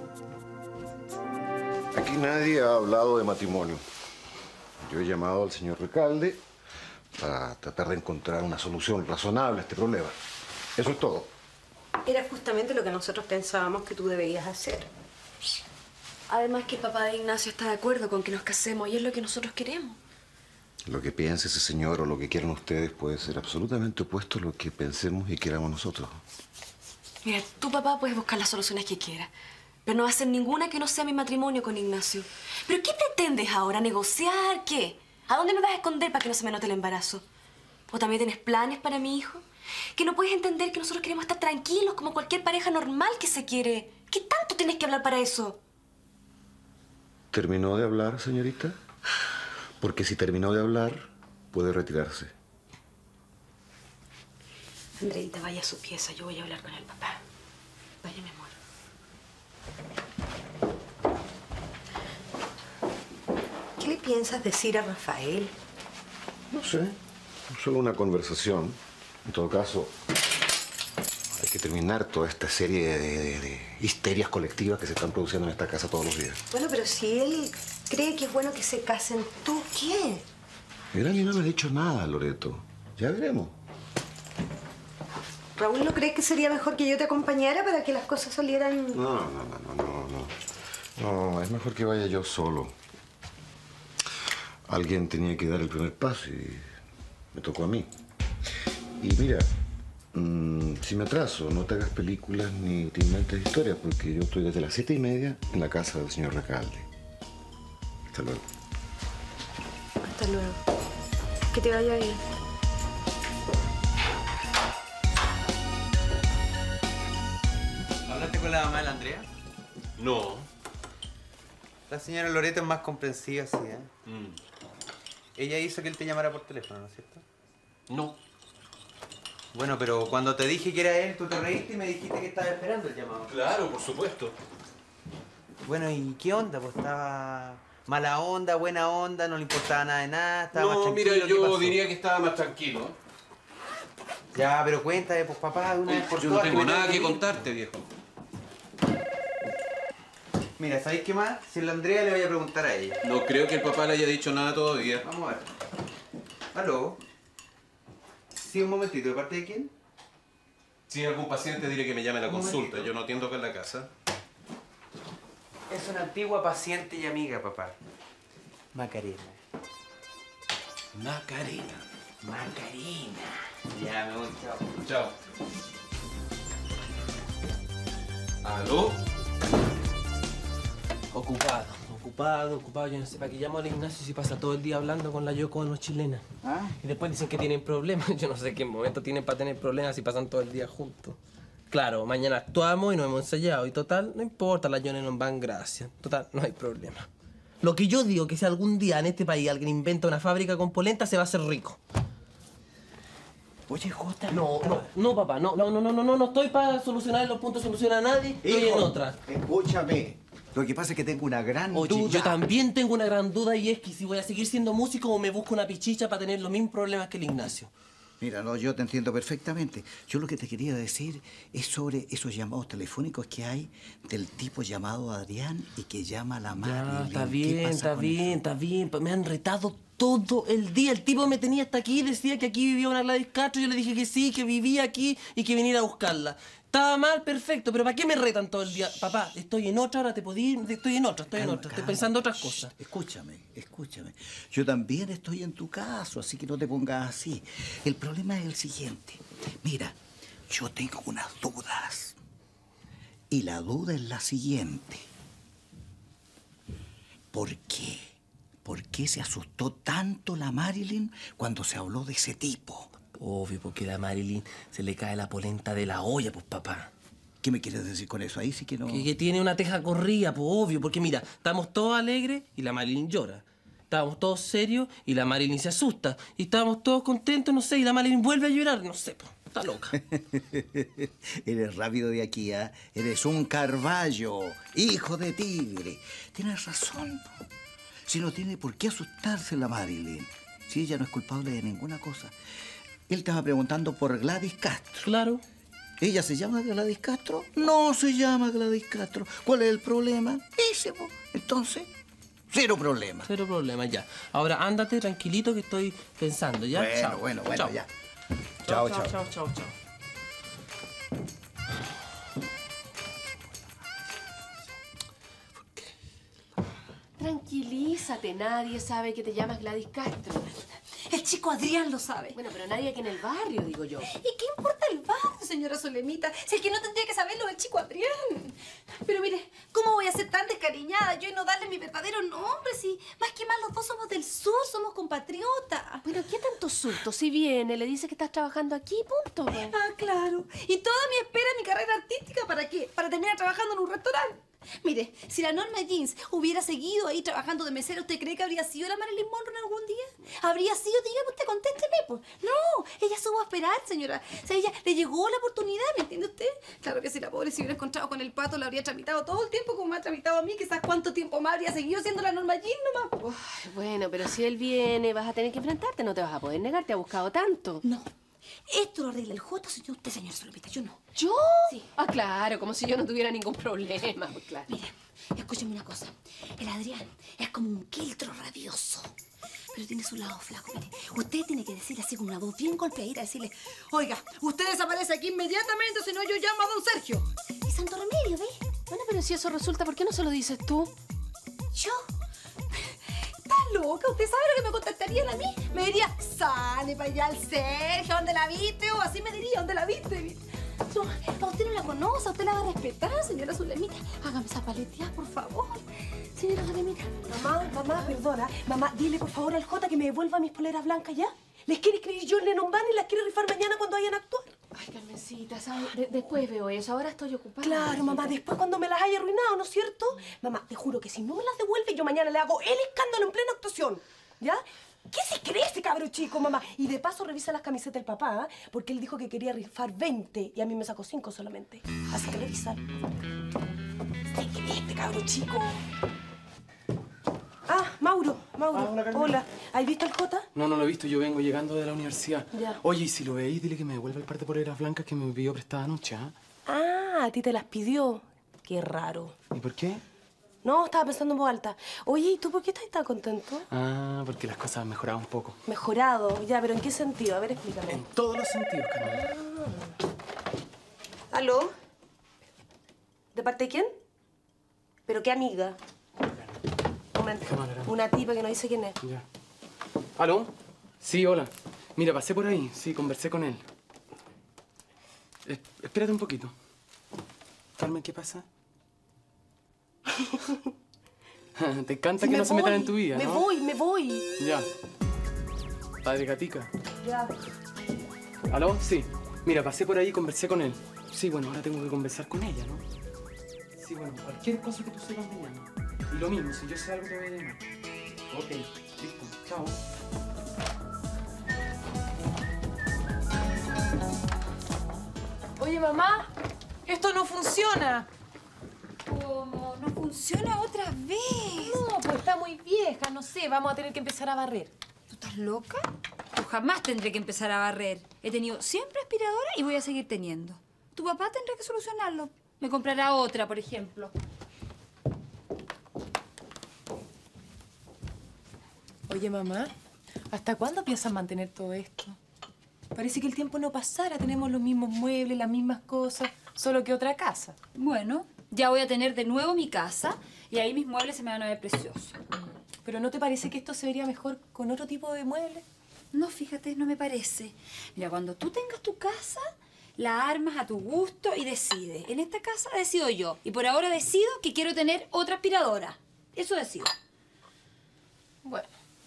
Aquí nadie ha hablado de matrimonio. Yo he llamado al señor Recalde para tratar de encontrar una solución razonable a este problema. Eso es todo. Era justamente lo que nosotros pensábamos que tú deberías hacer. Además que el papá de Ignacio está de acuerdo con que nos casemos y es lo que nosotros queremos. Lo que piense ese señor o lo que quieran ustedes puede ser absolutamente opuesto a lo que pensemos y queramos nosotros. Mira, tu papá puedes buscar las soluciones que quieras, pero no va a ser ninguna que no sea mi matrimonio con Ignacio. ¿Pero qué pretendes ahora? ¿Negociar? ¿Qué? ¿A dónde me vas a esconder para que no se me note el embarazo? ¿O también tienes planes para mi hijo? ¿Que no puedes entender que nosotros queremos estar tranquilos como cualquier pareja normal que se quiere? ¿Qué tanto tienes que hablar para eso? ¿Terminó de hablar, señorita? Porque si terminó de hablar, puede retirarse. Andreita, vaya a su pieza. Yo voy a hablar con el papá. Vaya, mi amor. ¿Qué le piensas decir a Rafael? No sé. Solo una conversación. En todo caso, hay que terminar toda esta serie de histerias colectivas que se están produciendo en esta casa todos los días. Bueno, pero si él cree que es bueno que se casen, ¿tú qué? Él a mí no me ha dicho nada, Loreto. Ya veremos. ¿Raúl no cree que sería mejor que yo te acompañara para que las cosas salieran...? No. No, es mejor que vaya yo solo. Alguien tenía que dar el primer paso y me tocó a mí. Y mira, si me atraso, no te hagas películas ni te inventes historias, porque yo estoy desde las 7:30 en la casa del señor Recalde. Hasta luego. Hasta luego. Que te vaya bien. ¿Hablaste con la mamá de la Andrea? No. La señora Loreto es más comprensiva, sí, ¿eh? Ella hizo que él te llamara por teléfono, ¿no es cierto? No. Bueno, pero cuando te dije que era él, tú te reíste y me dijiste que estaba esperando el llamado. Claro, por supuesto. Bueno, ¿y qué onda? Pues estaba mala onda, buena onda, no le importaba nada de nada, estaba más No, tranquilo. mira, ¿Qué yo pasó? diría que estaba más tranquilo. Ya, pero cuéntame, pues papá, de una vez por Yo no todas. tengo me nada tengo que ir. contarte, viejo. Mira, ¿sabéis qué más? Si la Andrea le voy a preguntar a ella. No creo que el papá le haya dicho nada todavía. Vamos a ver. ¿Aló? Sí, un momentito, ¿de parte de quién? Si hay algún paciente, dile que me llame a la Un consulta. momentito. Yo no atiendo acá en la casa. Es una antigua paciente y amiga, papá. Macarena. Macarena. Macarena. Ya, me voy, chao. Chao. ¿Aló? Ocupado. Yo no sé para qué llamo al Ignacio si pasa todo el día hablando con la Yoko Ono chilena. ¿Ah? Y después dicen que tienen problemas. Yo no sé qué momento tienen para tener problemas si pasan todo el día juntos. Claro, mañana actuamos y nos hemos ensayado. Y total, no importa, las Jones nos van gracias. Total, no hay problema. Lo que yo digo que si algún día en este país alguien inventa una fábrica con polenta, se va a hacer rico. Oye, Jota. No, papá, no estoy para solucionar los puntos, soluciona a nadie. Estoy en otra. Escúchame. Lo que pasa es que tengo una gran Oye, duda. yo también tengo una gran duda y es que si voy a seguir siendo músico o me busco una pichicha para tener los mismos problemas que el Ignacio. Mira, no, yo te entiendo perfectamente. Yo lo que te quería decir es sobre esos llamados telefónicos que hay del tipo llamado Adrián y que llama a la Marilyn. Está ¿Qué bien, pasa está con bien, eso? está bien. Me han retado todo el día. El tipo me tenía hasta aquí, decía que aquí vivía una Gladys Castro. Yo le dije que sí, que vivía aquí y que viniera a buscarla. Estaba mal, perfecto, pero ¿para qué me retan todo el día? Papá, estoy en otra, ahora te podí ir. Estoy en otra. Estoy pensando otras cosas. Escúchame. Yo también estoy en tu caso, así que no te pongas así. El problema es el siguiente. Mira, yo tengo unas dudas. Y la duda es la siguiente. ¿Por qué? ¿Por qué se asustó tanto la Marilyn cuando se habló de ese tipo? Obvio, porque a la Marilyn se le cae la polenta de la olla, pues, papá. ¿Qué me quieres decir con eso? Ahí sí que no... Que tiene una teja corrida, pues, obvio. Porque mira, estamos todos alegres y la Marilyn llora. Estábamos todos serios y la Marilyn se asusta. Y estábamos todos contentos, no sé, y la Marilyn vuelve a llorar. No sé, pues, está loca. Eres rápido de aquí, ¿ah? Eres un Carballo, hijo de tigre. Tienes razón, po. Si no tiene por qué asustarse la Marilyn. Si ella no es culpable de ninguna cosa. Él estaba preguntando por Gladys Castro. Claro. ¿Ella se llama Gladys Castro? No se llama Gladys Castro. ¿Cuál es el problema? Ese, po. Entonces, cero problema. Cero problema, ya. Ahora ándate tranquilito que estoy pensando, ¿ya? Bueno, Chao. bueno, Chao. ya. Chao, Chao, chao, chao, chao. Tranquilízate, nadie sabe que te llamas Gladys Castro. El chico Adrián lo sabe. Bueno, pero nadie aquí en el barrio, digo yo. ¿Y qué importa el barrio, señora Solemita? Si el que no tendría que saberlo es el chico Adrián. Pero mire, ¿cómo voy a ser tan descariñada yo y no darle mi verdadero nombre? Si más que más los dos somos del sur, somos compatriotas. Bueno, ¿qué tanto susto? Si viene, le dice que estás trabajando aquí, punto. Ah, claro. Y toda mi espera, mi carrera artística, ¿para qué? Para terminar trabajando en un restaurante. Mire, si la Norma Jeans hubiera seguido ahí trabajando de mesera, ¿usted cree que habría sido la Marilyn Monroe en algún día? ¿Habría sido? Dígame usted, contésteme, pues. No, ella supo a esperar, señora. O sea, ella le llegó la oportunidad, ¿me entiende usted? Claro que si la pobre se hubiera encontrado con el Pato, la habría tramitado todo el tiempo como me ha tramitado a mí. Quizás cuánto tiempo más habría seguido siendo la Norma Jeans nomás, pues. Ay, bueno, pero si él viene, vas a tener que enfrentarte, no te vas a poder negar, te ha buscado tanto. No. Esto lo arregla el J, señor usted, señor Solemita, yo no. ¿Yo? Sí. Ah, claro, como si yo no tuviera ningún problema, pues claro. Mire, escúcheme una cosa. El Adrián es como un quiltro rabioso. Pero tiene su lado flaco, mire. Usted tiene que decirle así con una voz bien golpeadita, decirle: oiga, usted desaparece aquí inmediatamente, si no yo llamo a don Sergio. Y santo remedio, ¿ve? Bueno, pero si eso resulta, ¿por qué no se lo dices tú? ¿Yo? ¿Estás loca? ¿Usted sabe lo que me contestaría él a mí? Me diría: sale para allá el Sergio, ¿dónde la viste? O así me diría: ¿dónde la viste? No, a usted no la conoce, a usted la va a respetar, señora Zulemita. Hágame esa paleteada, por favor. Señora Zulemita. Mamá, perdona. Mamá, dile por favor al Jota que me devuelva mis poleras blancas, ¿ya? Les quiere escribir John Lennon Band y las quiere rifar mañana cuando vayan a actuar. Ay, Carmencita, ¿sabes? Después veo eso, ahora estoy ocupada. Claro, mamá, después cuando me las haya arruinado, ¿no es cierto? Mamá, te juro que si no me las devuelve, yo mañana le hago el escándalo en plena actuación, ¿ya? ¿Qué se cree ese cabro chico, mamá? Y de paso revisa las camisetas del papá, ¿eh? Porque él dijo que quería rifar 20 y a mí me sacó 5 solamente. Así que revisa. ¿Qué cree este cabro chico? Ah, Mauro. Hola. ¿Has visto al Jota? No, no lo he visto. Yo vengo llegando de la universidad. Ya. Oye, y si lo veis, dile que me devuelva el par de poleras blancas que me pidió prestada anoche, ¿ah? Ah, a ti te las pidió. Qué raro. ¿Y por qué? No, estaba pensando en voz alta. Oye, ¿y tú por qué estás tan contento? Ah, porque las cosas han mejorado un poco. Mejorado. Ya, pero ¿en qué sentido? A ver, explícame. En todos los sentidos, Carmen. ¿Aló? ¿De parte de quién? ¿Pero qué amiga? Un momento. Una tipa que no dice quién es. Ya. ¿Aló? Sí, hola. Mira, pasé por ahí. Sí, conversé con él. Espérate un poquito. Carmen, ¿qué pasa? Te encanta que no se metan en tu vida, ¿no? Me voy. Ya. Padre Gatica. Ya. ¿Aló? Sí. Mira, pasé por ahí y conversé con él. Sí, bueno, ahora tengo que conversar con ella, ¿no? Sí, bueno, cualquier cosa que tú sepas me llama. Y lo mismo, si yo sé algo te voy a llamar. Ok, listo. Chao. Oye, mamá, esto no funciona. ¿Cómo? ¿No funciona otra vez? No, pues está muy vieja, no sé, vamos a tener que empezar a barrer. ¿Tú estás loca? Yo jamás tendré que empezar a barrer. He tenido siempre aspiradora y voy a seguir teniendo. Tu papá tendrá que solucionarlo. Me comprará otra, por ejemplo. Oye, mamá, ¿hasta cuándo piensas mantener todo esto? Parece que el tiempo no pasara. Tenemos los mismos muebles, las mismas cosas, solo que otra casa. Bueno, ya voy a tener de nuevo mi casa y ahí mis muebles se me van a ver preciosos. ¿Pero no te parece que esto se vería mejor con otro tipo de muebles? No, fíjate, no me parece. Mira, cuando tú tengas tu casa, la armas a tu gusto y decides. En esta casa decido yo. Y por ahora decido que quiero tener otra aspiradora. Eso decido. Bueno.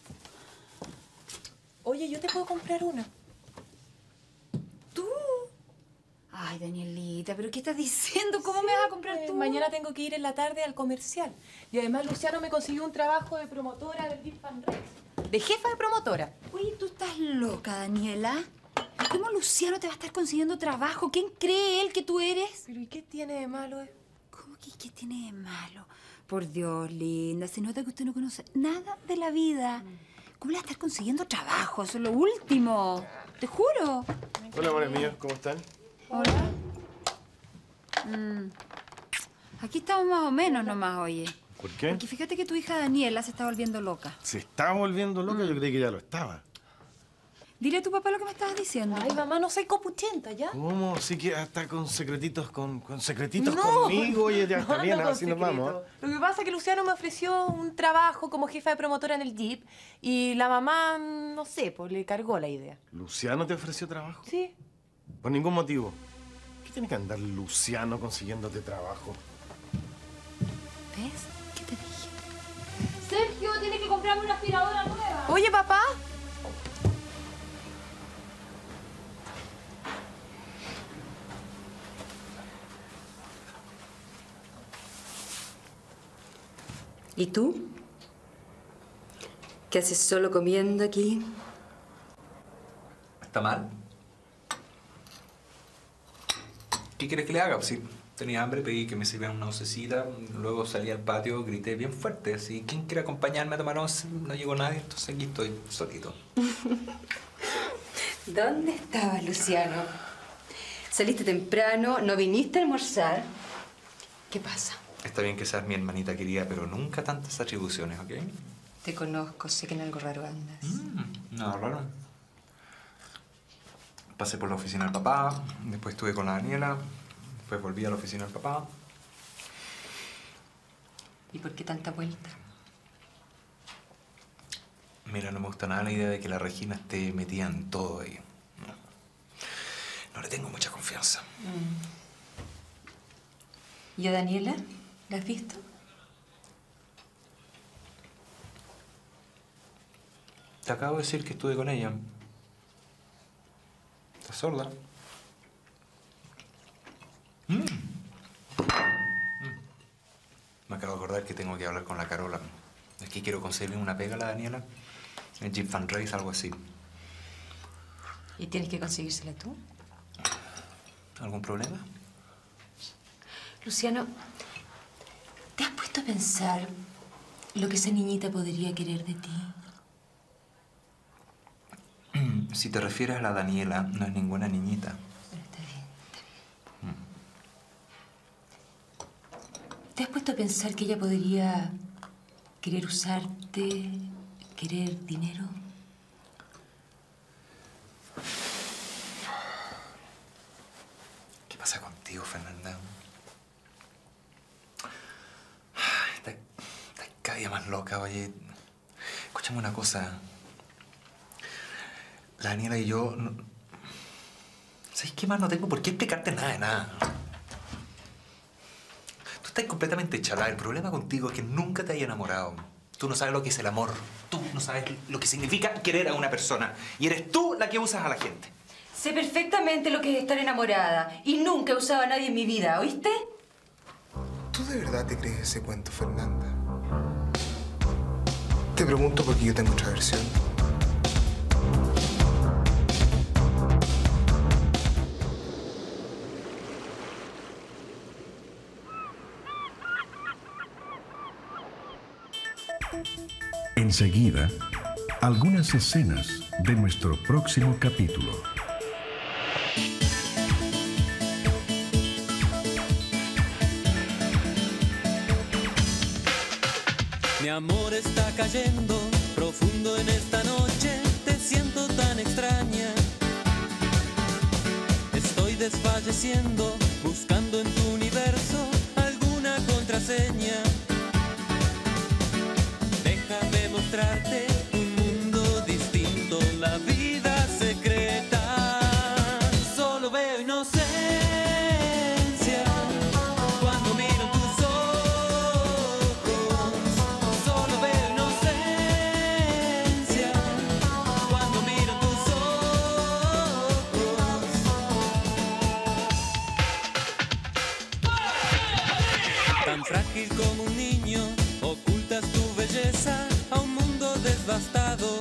Oye, yo te puedo comprar una. ¿Tú? Ay, Danielita, ¿pero qué estás diciendo? ¿Cómo me vas a comprar tú? Mañana tengo que ir en la tarde al comercial. Y además Luciano me consiguió un trabajo de promotora del Jeep Van Rex. De jefa de promotora. Oye, ¿tú estás loca, Daniela? ¿Cómo Luciano te va a estar consiguiendo trabajo? ¿Quién cree él que tú eres? ¿Pero y qué tiene de malo? ¿Cómo que qué tiene de malo? Por Dios, linda, se nota que usted no conoce nada de la vida. ¿Cómo le va a estar consiguiendo trabajo? Eso es lo último. Te juro. Hola, amores míos, ¿cómo están? Hola. Aquí estamos más o menos nomás, oye. ¿Por qué? Porque fíjate que tu hija Daniela se está volviendo loca. ¿Se está volviendo loca? Yo creí que ya lo estaba. Dile a tu papá lo que me estabas diciendo. Ay, mamá, no soy copuchenta, ¿ya? ¿Cómo? Sí que hasta con secretitos, con secretitos No. conmigo. Oye, ya está bien, con así nos secreto. vamos. Lo que pasa es que Luciano me ofreció un trabajo como jefa de promotora en el Jeep y la mamá, no sé, pues le cargó la idea. ¿Luciano te ofreció trabajo? Sí. Por ningún motivo. ¿Qué tiene que andar Luciano consiguiéndote trabajo? ¿Ves? ¿Qué te dije? Sergio, tiene que comprarme una aspiradora nueva. Oye, papá. ¿Y tú? ¿Qué haces solo comiendo aquí? ¿Está mal? ¿Qué quieres que le haga? Si tenía hambre, pedí que me sirvieran una oncecita, luego salí al patio, grité bien fuerte. Si ¿quién quiere acompañarme a tomar once? No llegó nadie, entonces aquí estoy solito. ¿Dónde estabas, Luciano? Saliste temprano, no viniste a almorzar. ¿Qué pasa? Está bien que seas mi hermanita querida, pero nunca tantas atribuciones, ¿ok? Te conozco, sé que en algo raro andas. Nada raro. Pasé por la oficina del papá, después estuve con la Daniela, después volví a la oficina del papá. ¿Y por qué tanta vuelta? Mira, no me gusta nada la idea de que la Regina esté metida en todo ahí. No le tengo mucha confianza. ¿Y a Daniela? ¿La has visto? Te acabo de decir que estuve con ella. ¿Estás sorda? Me acabo de acordar que tengo que hablar con la Carola. Es que quiero conseguirle una pega a la Daniela. El Jeep Van Rex, algo así. ¿Y tienes que conseguírsela tú? ¿Algún problema? Luciano, ¿te has puesto a pensar lo que esa niñita podría querer de ti? Si te refieres a la Daniela, no es ninguna niñita. Está bien. ¿Te has puesto a pensar que ella podría querer usarte, querer dinero? ¿Qué pasa contigo, Fernanda? Estás cada día más loca, oye. Escúchame una cosa. La Daniela y yo... ¿Sabes qué más? No tengo por qué explicarte nada de nada. Tú estás completamente chalada. El problema contigo es que nunca te hayas enamorado. Tú no sabes lo que es el amor. Tú no sabes lo que significa querer a una persona. Y eres tú la que usas a la gente. Sé perfectamente lo que es estar enamorada y nunca he usado a nadie en mi vida, ¿oíste? ¿Tú de verdad te crees ese cuento, Fernanda? Te pregunto porque yo tengo otra versión. Enseguida, algunas escenas de nuestro próximo capítulo. Mi amor está cayendo profundo en esta noche, te siento tan extraña. Estoy desfalleciendo, buscando en tu universo alguna contraseña. Déjame mostrarte un mundo distinto, la vida secreta. Solo veo inocencia cuando miro tus ojos. Solo veo inocencia cuando miro tus ojos. Tan frágil como un niño, ocultas tu belleza a un mundo devastado.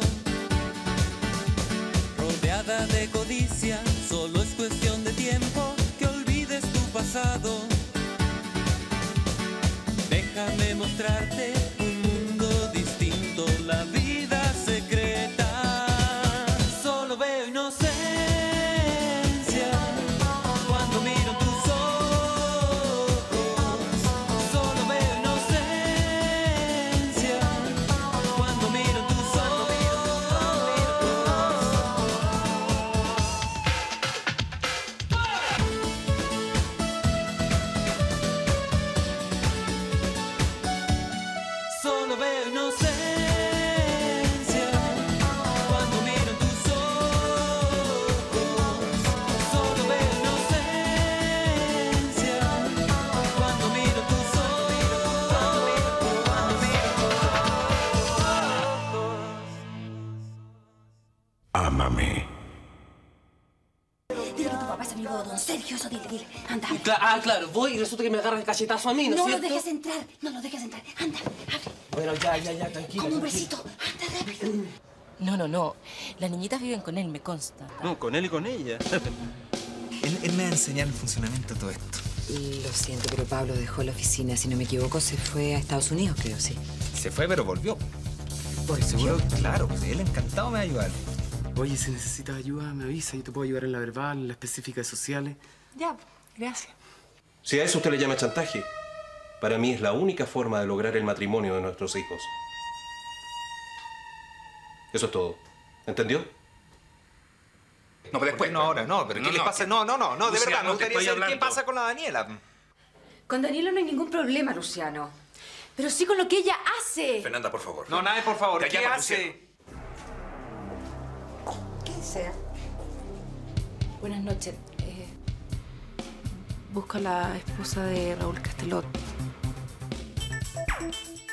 Rodeada de codicia, solo es cuestión de tiempo que olvides tu pasado. Déjame mostrarte un mundo distinto, la vida secreta. Solo veo inocencia cuando miro tus ojos. Solo veo inocencia cuando miro tus ojos. Solo veo inocencia cuando miro tus ojos. Solo veo inocencia cuando miro tus Ámame. Dile que tu papá es amigo de don Sergio, eso dile. Anda, abre. Claro, voy y resulta que me agarra el cachetazo a mí, ¿no es No lo cierto? dejes entrar, no lo dejes entrar. Anda, abre. Bueno, ya, tranquilo. Como un besito. Anda, rápido. No. Las niñitas viven con él, me consta. No, con él y con ella. Él me va a enseñar el funcionamiento de todo esto. Lo siento, pero Pablo dejó la oficina. Si no me equivoco, se fue a Estados Unidos, creo, sí. Se fue, pero volvió. ¿Volvió? Seguro, claro. Él encantado me va a ayudar. Oye, si necesitas ayuda, me avisa. Yo te puedo ayudar en la verbal, en la específica de sociales. Ya, gracias. Si a eso usted le llama chantaje, para mí es la única forma de lograr el matrimonio de nuestros hijos. Eso es todo. ¿Entendió? No, pero después, no ahora, no. ¿Pero qué le pasa? No, de Luciano, verdad. Me te gustaría estoy saber qué hablando. pasa con la Daniela. Con Daniela no hay ningún problema, Luciano. Pero sí con lo que ella hace. Fernanda, por favor. No, nadie, por favor. Te ¿Qué llama hace? ¿Qué desea? Buenas noches. Busco a la esposa de Raúl Castelot.